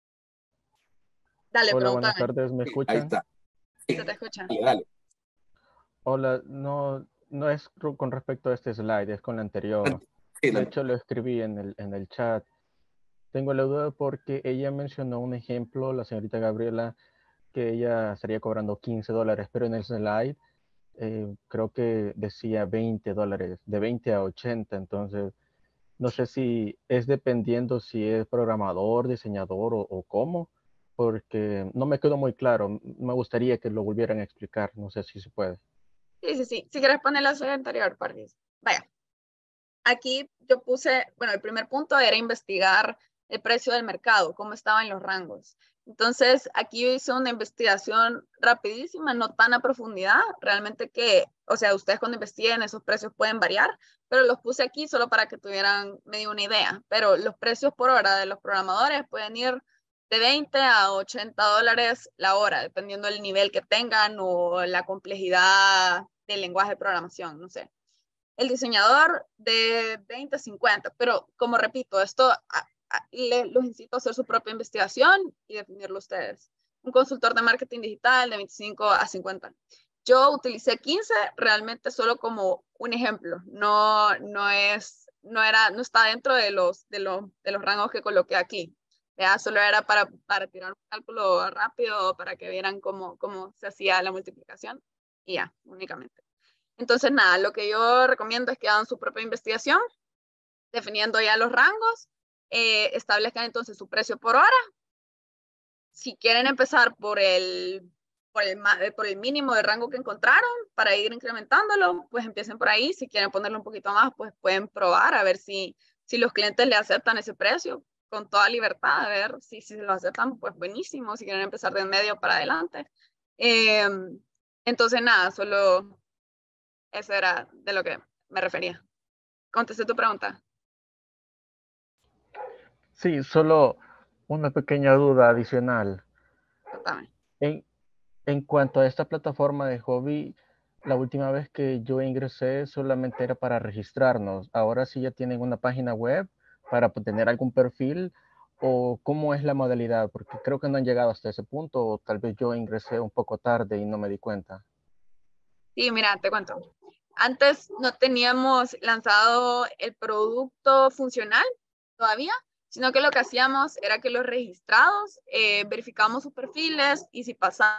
Dale, Hola, pregúntame. buenas tardes, ¿me Sí, escuchan? ahí está. Sí. Se te escucha. Dale, dale. Hola, no, no es con respecto a este slide, es con el anterior. Sí, De dale. hecho, lo escribí en el, en el chat. Tengo la duda porque ella mencionó un ejemplo, la señorita Gabriela, que ella estaría cobrando quince dólares, pero en el slide eh, creo que decía veinte dólares, de veinte a ochenta. Entonces, no sé si es dependiendo si es programador, diseñador o, o cómo, porque no me quedó muy claro. Me gustaría que lo volvieran a explicar, no sé si se puede. Sí, sí, sí. Si quieres poner la slide anterior, Parvis. Vaya. Aquí yo puse, bueno, el primer punto era investigar el precio del mercado, cómo estaban los rangos. Entonces, aquí yo hice una investigación rapidísima, no tan a profundidad, realmente que, o sea, ustedes cuando investiguen esos precios pueden variar, pero los puse aquí solo para que tuvieran medio una idea. Pero los precios por hora de los programadores pueden ir de veinte a ochenta dólares la hora, dependiendo del nivel que tengan o la complejidad del lenguaje de programación, no sé. El diseñador de veinte a cincuenta, pero como repito, esto a, a, le, los incito a hacer su propia investigación y definirlo ustedes. Un consultor de marketing digital de veinticinco a cincuenta. Yo utilicé quince realmente solo como un ejemplo, no, no, es, no, era, no está dentro de los, de, los, de los rangos que coloqué aquí. Ya, solo era para, para tirar un cálculo rápido, para que vieran cómo, cómo se hacía la multiplicación y ya, únicamente. Entonces, nada, lo que yo recomiendo es que hagan su propia investigación, definiendo ya los rangos, eh, establezcan entonces su precio por hora. Si quieren empezar por el por el, por el mínimo de rango que encontraron para ir incrementándolo, pues empiecen por ahí. Si quieren ponerlo un poquito más, pues pueden probar a ver si, si los clientes le aceptan ese precio con toda libertad, a ver si, si lo aceptan, pues buenísimo, si quieren empezar de en medio para adelante. Eh, entonces, nada, solo eso era de lo que me refería. ¿Contesté tu pregunta? Sí, solo una pequeña duda adicional. Totalmente. En, en cuanto a esta plataforma de hobby, la última vez que yo ingresé solamente era para registrarnos. Ahora sí ya tienen una página web para tener algún perfil, o cómo es la modalidad, porque creo que no han llegado hasta ese punto, o tal vez yo ingresé un poco tarde y no me di cuenta. Sí, mira, te cuento. Antes no teníamos lanzado el producto funcional todavía, sino que lo que hacíamos era que los registrados eh, verificábamos sus perfiles y si pasaban,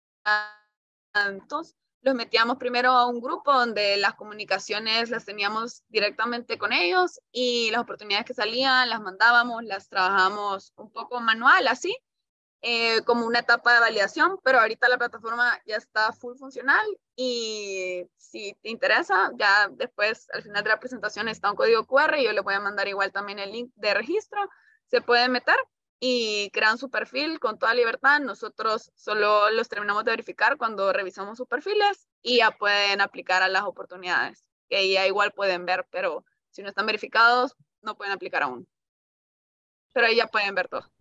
los metíamos primero a un grupo donde las comunicaciones las teníamos directamente con ellos y las oportunidades que salían las mandábamos, las trabajamos un poco manual, así. Eh, como una etapa de validación, pero ahorita la plataforma ya está full funcional y si te interesa, ya después al final de la presentación está un código cu erre y yo le voy a mandar igual también el link de registro, se pueden meter y crean su perfil con toda libertad. Nosotros solo los terminamos de verificar cuando revisamos sus perfiles y ya pueden aplicar a las oportunidades, que ya igual pueden ver, pero si no están verificados, no pueden aplicar aún. Pero ahí ya pueden ver todo.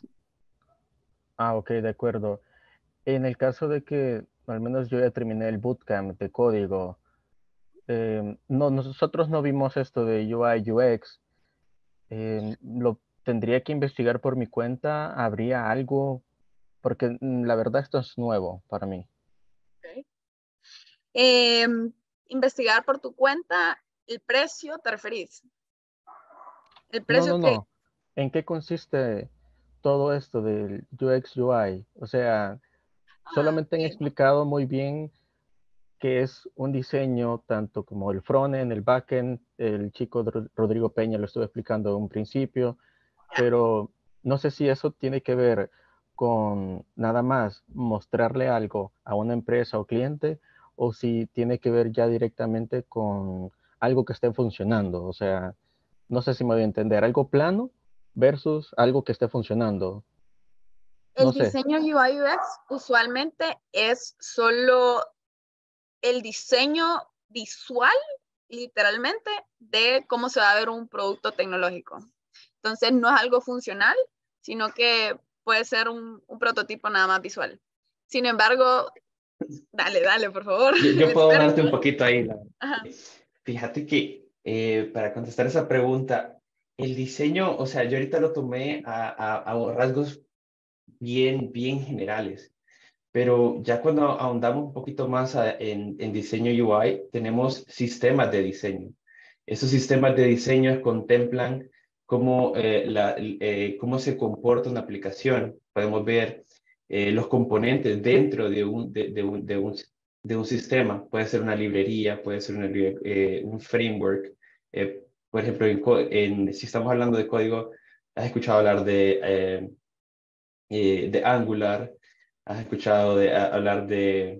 Ah, ok, de acuerdo. En el caso de que al menos yo ya terminé el bootcamp de código, eh, no, nosotros no vimos esto de U I U X. Eh, lo tendría que investigar por mi cuenta. ¿Habría algo? Porque mm, la verdad esto es nuevo para mí. Okay. Eh, investigar por tu cuenta el precio, ¿te referís? El No, precio no, que... no. ¿En qué consiste todo esto del U X U I? O sea, Ah, solamente han okay. explicado muy bien que es un diseño tanto como el frontend, el backend. El chico Rodrigo Peña lo estuvo explicando en un principio, Ya. pero no sé si eso tiene que ver con nada más mostrarle algo a una empresa o cliente, o si tiene que ver ya directamente con algo que esté funcionando. O sea, no sé si me voy a entender, algo plano versus algo que esté funcionando. El No sé. diseño U I U X usualmente es solo el diseño visual, literalmente, de cómo se va a ver un producto tecnológico. Entonces, no es algo funcional, sino que puede ser un, un prototipo nada más visual. Sin embargo, dale, dale, por favor. Yo, yo El puedo hablarte experto. un poquito ahí. La- Ajá. Fíjate que eh, para contestar esa pregunta, el diseño, o sea, yo ahorita lo tomé a, a, a rasgos bien, bien generales, pero ya cuando ahondamos un poquito más a- en, en diseño U I, tenemos sistemas de diseño. Esos sistemas de diseño contemplan cómo, eh, la, eh, cómo se comporta una aplicación. Podemos ver eh, los componentes dentro de un, de, de un, de un, de un sistema. Puede ser una librería, puede ser una, eh, un framework. Eh, por ejemplo, en, co- en, si estamos hablando de código, has escuchado hablar de, eh, eh, de Angular, has escuchado de, a- hablar de,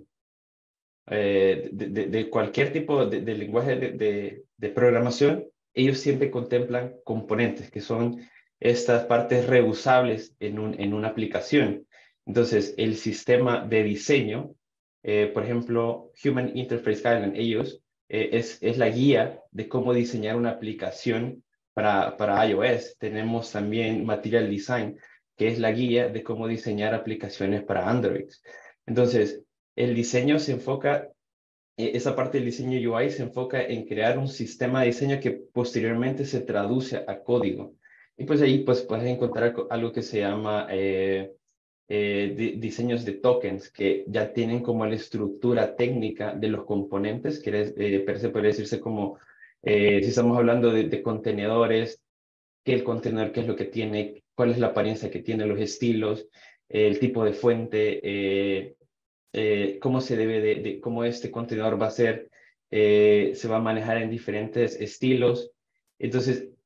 eh, de, de- de cualquier tipo de, de lenguaje de, de- de programación. Ellos siempre contemplan componentes, que son estas partes reusables en, un, en una aplicación. Entonces, el sistema de diseño, eh, por ejemplo, Human Interface Guideline, ellos, eh, es, es la guía de cómo diseñar una aplicación para, para iOS. Tenemos también Material Design, que es la guía de cómo diseñar aplicaciones para Android. Entonces, el diseño se enfoca, eh, esa parte del diseño U I se enfoca en crear un sistema de diseño que posteriormente se traduce a código. Y pues ahí pues puedes encontrar algo que se llama eh, eh, di diseños de tokens, que ya tienen como la estructura técnica de los componentes, que es, eh, pero se puede decirse como, eh, si estamos hablando de, de contenedores, qué el contenedor, qué es lo que tiene, cuál es la apariencia que tiene, los estilos, el tipo de fuente, eh, eh, cómo se debe de, de, cómo este contenedor va a ser, eh, se va a manejar en diferentes estilos. Entonces,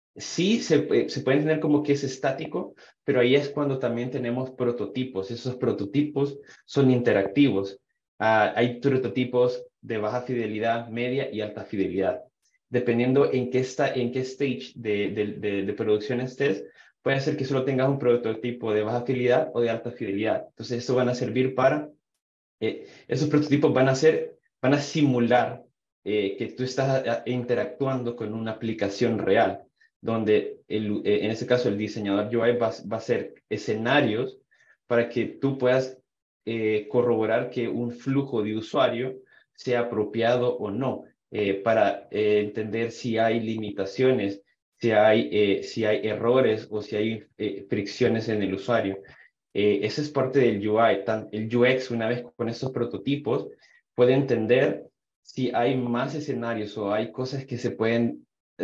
sí se, se puede entender como que es estático, pero ahí es cuando también tenemos prototipos. Esos prototipos son interactivos. Uh, hay prototipos de baja fidelidad, media y alta fidelidad. Dependiendo en qué, está, en qué stage de, de, de, de producción estés, puede ser que solo tengas un prototipo de baja fidelidad o de alta fidelidad. Entonces, esto van a servir para, eh, esos prototipos van a ser, van a simular eh, que tú estás a, a, interactuando con una aplicación real, donde el, eh, en este caso el diseñador U I va, va a hacer escenarios para que tú puedas eh, corroborar que un flujo de usuario sea apropiado o no, eh, para eh, entender si hay limitaciones, si hay, eh, si hay errores o si hay eh, fricciones en el usuario. Eh, esa es parte del U I. Tan, el U X, una vez con estos prototipos, puede entender si hay más escenarios o hay cosas que se pueden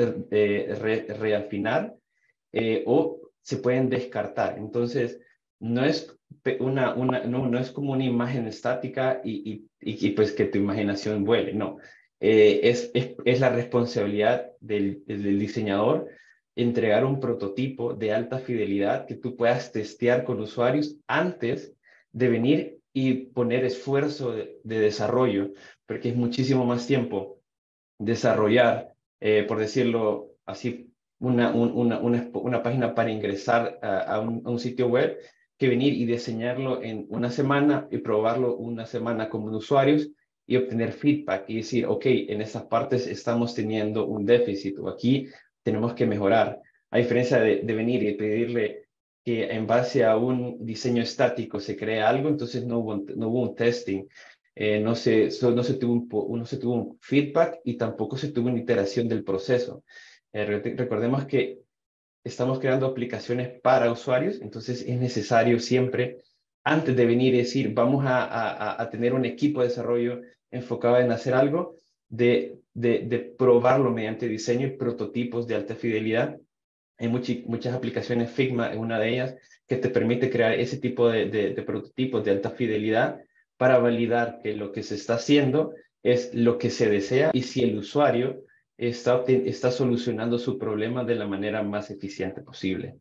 eh, re, reafinar eh, o se pueden descartar. Entonces, no es, una, una, no, no es como una imagen estática y, y, y, y pues que tu imaginación vuele, no. Eh, es, es, es la responsabilidad del, del diseñador entregar un prototipo de alta fidelidad que tú puedas testear con usuarios antes de venir y poner esfuerzo de, de desarrollo, porque es muchísimo más tiempo desarrollar, eh, por decirlo así, una, un, una, una, una, página para ingresar a, a, un, a un sitio web que venir y diseñarlo en una semana y probarlo una semana con usuarios y obtener feedback y decir, ok, en estas partes estamos teniendo un déficit o aquí tenemos que mejorar. A diferencia de, de venir y pedirle que en base a un diseño estático se cree algo, entonces no hubo, no hubo un testing. Eh, no, se, so, no, se tuvo un, no se tuvo un feedback y tampoco se tuvo una iteración del proceso. Eh, re recordemos que estamos creando aplicaciones para usuarios, entonces es necesario siempre, antes de venir y decir, vamos a, a, a tener un equipo de desarrollo enfocado en hacer algo, de, de, de probarlo mediante diseño y prototipos de alta fidelidad. Hay much, muchas aplicaciones, Figma es una de ellas, que te permite crear ese tipo de, de, de prototipos de alta fidelidad para validar que lo que se está haciendo es lo que se desea y si el usuario está, está solucionando su problema de la manera más eficiente posible.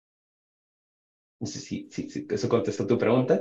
No sé si, si, si eso contesta tu pregunta.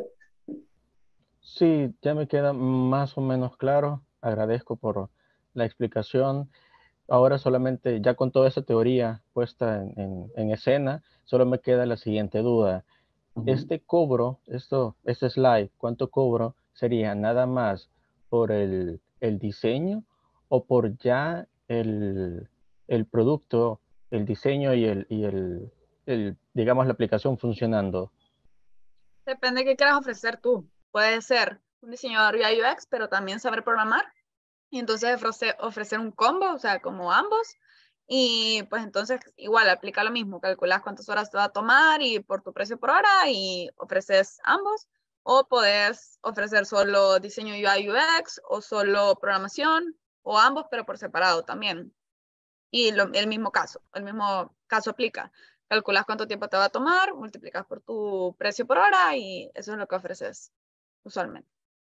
Sí, ya me queda más o menos claro. Agradezco por la explicación. Ahora solamente, ya con toda esa teoría puesta en, en, en escena, solo me queda la siguiente duda. Uh-huh. Este cobro, esto, este slide, ¿cuánto cobro sería nada más por el, el diseño o por ya el, el producto, el diseño y, el, y el, el, digamos, la aplicación funcionando? Depende de qué quieras ofrecer tú. Puede ser un diseñador U I U X, pero también saber programar. Y entonces ofrece, ofrecer un combo, o sea, como ambos. Y pues entonces igual aplica lo mismo, calculas cuántas horas te va a tomar y por tu precio por hora y ofreces ambos. O puedes ofrecer solo diseño U I U X o solo programación o ambos, pero por separado también. Y lo, el mismo caso, el mismo caso aplica. Calculas cuánto tiempo te va a tomar, multiplicas por tu precio por hora y eso es lo que ofreces usualmente.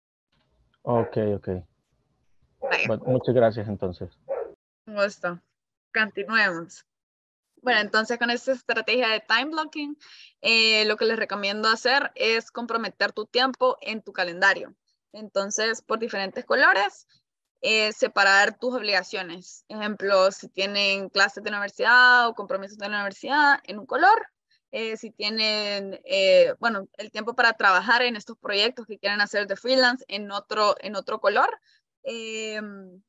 Ok, ok. Bueno, muchas gracias entonces. Un gusto. Continuemos. Bueno, entonces con esta estrategia de time blocking, eh, lo que les recomiendo hacer es comprometer tu tiempo en tu calendario. Entonces, por diferentes colores, eh, separar tus obligaciones. Ejemplo, si tienen clases de la universidad o compromisos de la universidad en un color. Eh, si tienen, eh, bueno, el tiempo para trabajar en estos proyectos que quieren hacer de freelance en otro, en otro color. Eh,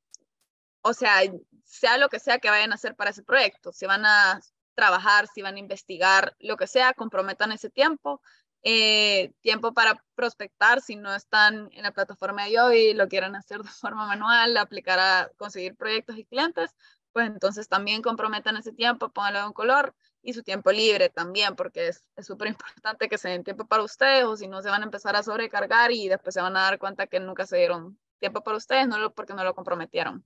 o sea, sea lo que sea que vayan a hacer para ese proyecto, si van a trabajar, si van a investigar, lo que sea, comprometan ese tiempo. Eh, tiempo para prospectar, si no están en la plataforma de Yobi y lo quieren hacer de forma manual, aplicar a conseguir proyectos y clientes, pues entonces también comprometan ese tiempo, pónganlo en un color y su tiempo libre también, porque es súper importante que se den tiempo para ustedes o si no se van a empezar a sobrecargar y después se van a dar cuenta que nunca se dieron tiempo para ustedes, no lo, porque no lo comprometieron.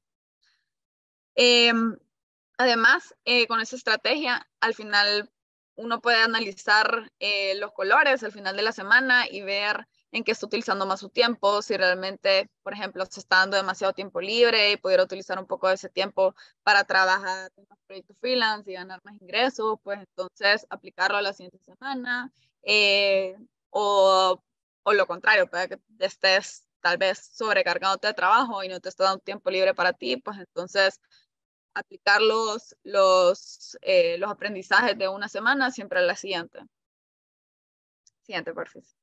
Eh, además, eh, con esa estrategia, al final uno puede analizar eh, los colores al final de la semana y ver en qué está utilizando más su tiempo, si realmente, por ejemplo, se está dando demasiado tiempo libre y pudiera utilizar un poco de ese tiempo para trabajar en los proyectos freelance y ganar más ingresos, pues entonces aplicarlo a la siguiente semana, eh, o, o lo contrario, puede que estés tal vez sobrecargándote de trabajo y no te está dando tiempo libre para ti, pues entonces aplicar los, los, eh, los aprendizajes de una semana siempre a la siguiente. Siguiente, por favor.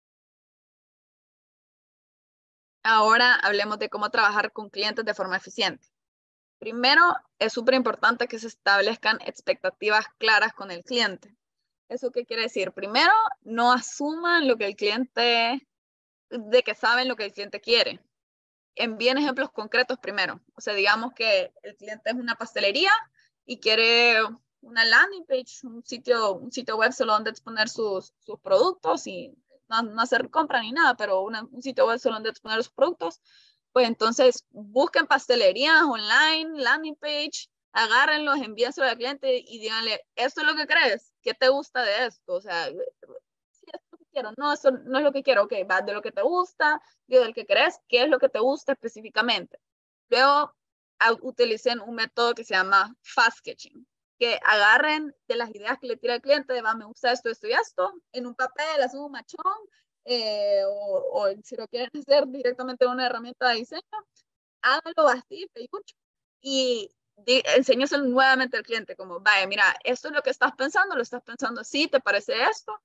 Ahora hablemos de cómo trabajar con clientes de forma eficiente. Primero, es súper importante que se establezcan expectativas claras con el cliente. ¿Eso qué quiere decir? Primero, no asuman lo que el cliente, de que saben lo que el cliente quiere. Envíen ejemplos concretos primero. O sea, digamos que el cliente es una pastelería y quiere una landing page, un sitio, un sitio web solo donde exponer sus, sus productos y no, no hacer compra ni nada, pero una, un sitio web solo donde exponer sus productos. Pues entonces busquen pastelerías online, landing page, agárrenlos, envíenselo al cliente y díganle, ¿esto es lo que crees? ¿Qué te gusta de esto? O sea, sí, esto es lo que quiero. No, eso no es lo que quiero. Ok, va de lo que te gusta, de del que crees, ¿qué es lo que te gusta específicamente? Luego, utilicen un método que se llama fast sketching, que agarren de las ideas que le tira el cliente, de, va, me gusta esto, esto y esto, en un papel, hacen un machón, eh, o, o si lo quieren hacer directamente en una herramienta de diseño, háganlo así, peyucho, y enséñaselo nuevamente al cliente, como, vaya, mira, esto es lo que estás pensando, lo estás pensando así, ¿te parece esto?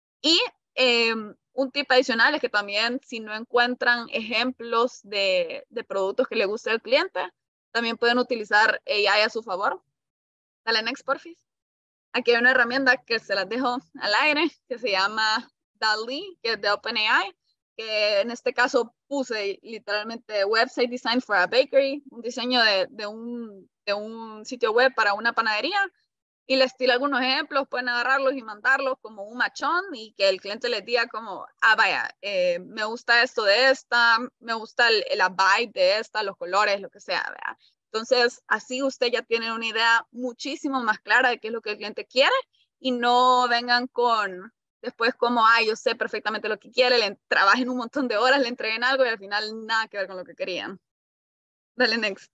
Y eh, un tip adicional es que también si no encuentran ejemplos de, de productos que le guste al cliente, también pueden utilizar A I a su favor. Dale next, porfis. Aquí hay una herramienta que se las dejo al aire, que se llama DALL-E, que es de OpenAI, que en este caso puse literalmente Website Design for a Bakery, un diseño de, de, un, de un sitio web para una panadería, y les tiro algunos ejemplos, pueden agarrarlos y mandarlos como un machón y que el cliente les diga como, ah, vaya, eh, me gusta esto de esta, me gusta el, el vibe de esta, los colores, lo que sea, ¿verdad? Entonces, así usted ya tiene una idea muchísimo más clara de qué es lo que el cliente quiere y no vengan con después como, ah, yo sé perfectamente lo que quiere, le trabajen un montón de horas, le entreguen algo y al final nada que ver con lo que querían. Dale next.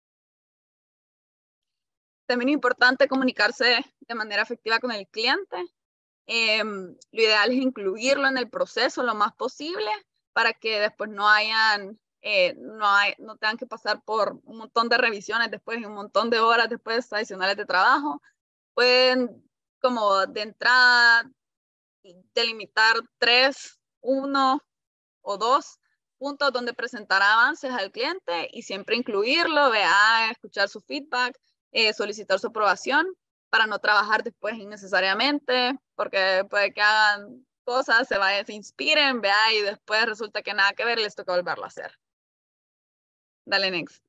También es importante comunicarse de manera efectiva con el cliente. Eh, lo ideal es incluirlo en el proceso lo más posible para que después no hayan, eh, no, hay, no tengan que pasar por un montón de revisiones después y un montón de horas después adicionales de trabajo. Pueden, como de entrada, delimitar tres, uno o dos puntos donde presentar avances al cliente y siempre incluirlo, vea, escuchar su feedback, eh, solicitar su aprobación para no trabajar después innecesariamente, porque puede que hagan cosas, se vayan, se inspiren, vea, y después resulta que nada que ver, les toca volverlo a hacer. Dale next.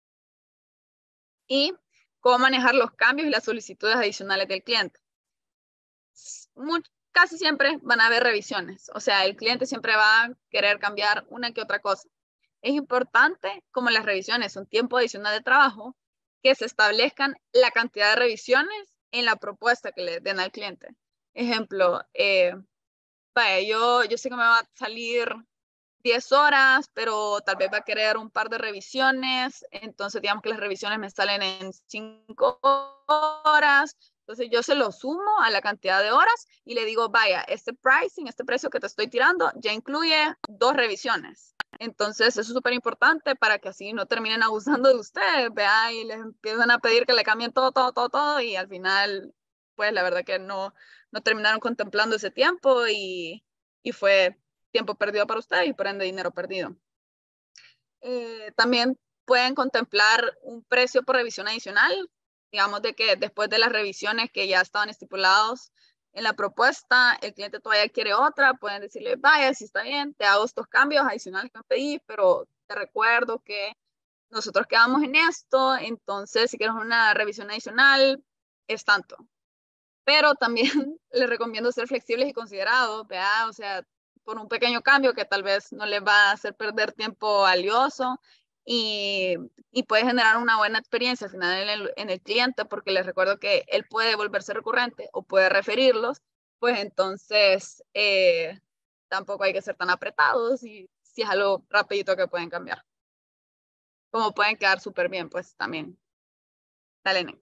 Y cómo manejar los cambios y las solicitudes adicionales del cliente. Muy, casi siempre van a haber revisiones, o sea, el cliente siempre va a querer cambiar una que otra cosa. Es importante, como las revisiones son tiempo adicional de trabajo, que se establezcan la cantidad de revisiones en la propuesta que le den al cliente. Ejemplo, eh, vaya, yo, yo sé que me va a salir diez horas, pero tal vez va a querer un par de revisiones, entonces digamos que las revisiones me salen en cinco horas, entonces yo se lo sumo a la cantidad de horas y le digo, vaya, este pricing, este precio que te estoy tirando ya incluye dos revisiones. Entonces eso es súper importante para que así no terminen abusando de ustedes, vea, y les empiezan a pedir que le cambien todo, todo, todo, todo, y al final, pues la verdad que no, no terminaron contemplando ese tiempo y, y fue tiempo perdido para ustedes y por ende dinero perdido. Eh, también pueden contemplar un precio por revisión adicional, digamos de que después de las revisiones que ya estaban estipulados en la propuesta, el cliente todavía quiere otra, pueden decirle, vaya, si está bien, te hago estos cambios adicionales que me pedí, pero te recuerdo que nosotros quedamos en esto, entonces si quieres una revisión adicional, es tanto. Pero también les recomiendo ser flexibles y considerados, ¿verdad? O sea, por un pequeño cambio que tal vez no les va a hacer perder tiempo valioso y, y puede generar una buena experiencia al final en el, en el cliente, porque les recuerdo que él puede volverse recurrente o puede referirlos, pues entonces eh, tampoco hay que ser tan apretados y si es algo rapidito que pueden cambiar. Como pueden quedar súper bien, pues también. Dale, next.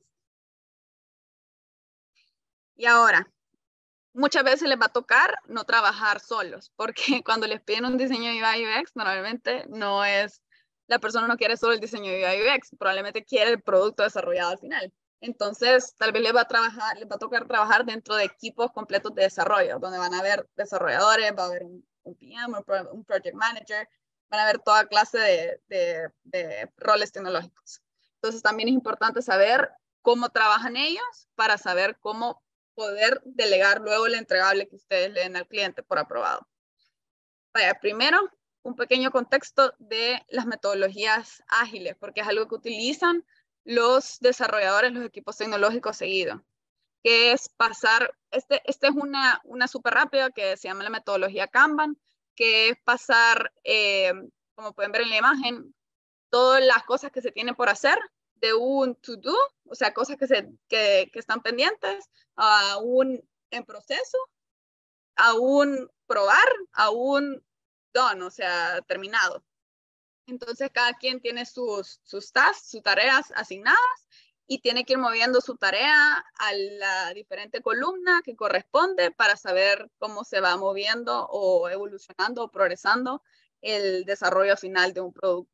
Y ahora, muchas veces les va a tocar no trabajar solos, porque cuando les piden un diseño de U I U X, normalmente no es, la persona no quiere solo el diseño de U I U X, probablemente quiere el producto desarrollado al final. Entonces, tal vez les va a trabajar, les va a tocar trabajar dentro de equipos completos de desarrollo, donde van a haber desarrolladores, va a haber un, un P M, un project manager, van a haber toda clase de, de, de roles tecnológicos. Entonces, también es importante saber cómo trabajan ellos para saber cómo poder delegar luego el entregable que ustedes le den al cliente por aprobado. Vaya, primero, un pequeño contexto de las metodologías ágiles, porque es algo que utilizan los desarrolladores, los equipos tecnológicos seguido, que es pasar, este, este es una, una súper rápida que se llama la metodología Kanban, que es pasar, eh, como pueden ver en la imagen, todas las cosas que se tienen por hacer de un to-do, o sea, cosas que, se, que, que están pendientes, a un en proceso, a un probar, a un done, o sea, terminado. Entonces, cada quien tiene sus, sus tasks, sus tareas asignadas y tiene que ir moviendo su tarea a la diferente columna que corresponde para saber cómo se va moviendo o evolucionando o progresando el desarrollo final de un producto.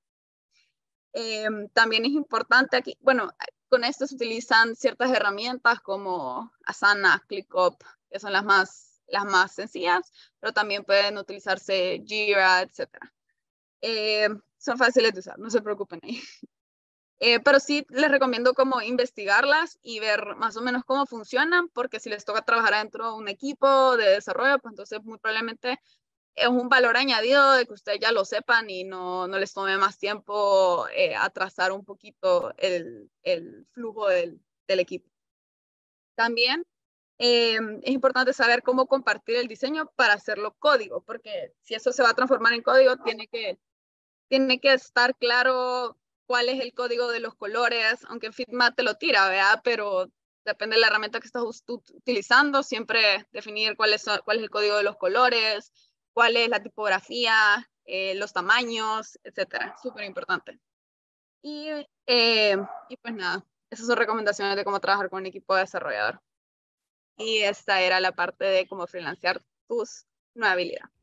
Eh, también es importante aquí, bueno, con esto se utilizan ciertas herramientas como Asana, ClickUp, que son las más, las más sencillas, pero también pueden utilizarse Jira, etcétera. Eh, son fáciles de usar, no se preocupen ahí. Eh, pero sí les recomiendo como investigarlas y ver más o menos cómo funcionan, porque si les toca trabajar dentro de un equipo de desarrollo, pues entonces muy probablemente es un valor añadido de que ustedes ya lo sepan y no, no les tome más tiempo eh, atrasar un poquito el, el flujo del, del equipo. También eh, es importante saber cómo compartir el diseño para hacerlo código, porque si eso se va a transformar en código, tiene que, tiene que estar claro cuál es el código de los colores, aunque Figma te lo tira, ¿verdad? Pero depende de la herramienta que estás utilizando, siempre definir cuál es, cuál es el código de los colores, cuál es la tipografía, eh, los tamaños, etcétera. Súper importante. Y, eh, y pues nada, esas son recomendaciones de cómo trabajar con un equipo de desarrollador. Y esta era la parte de cómo freelancear tus nueva habilidad.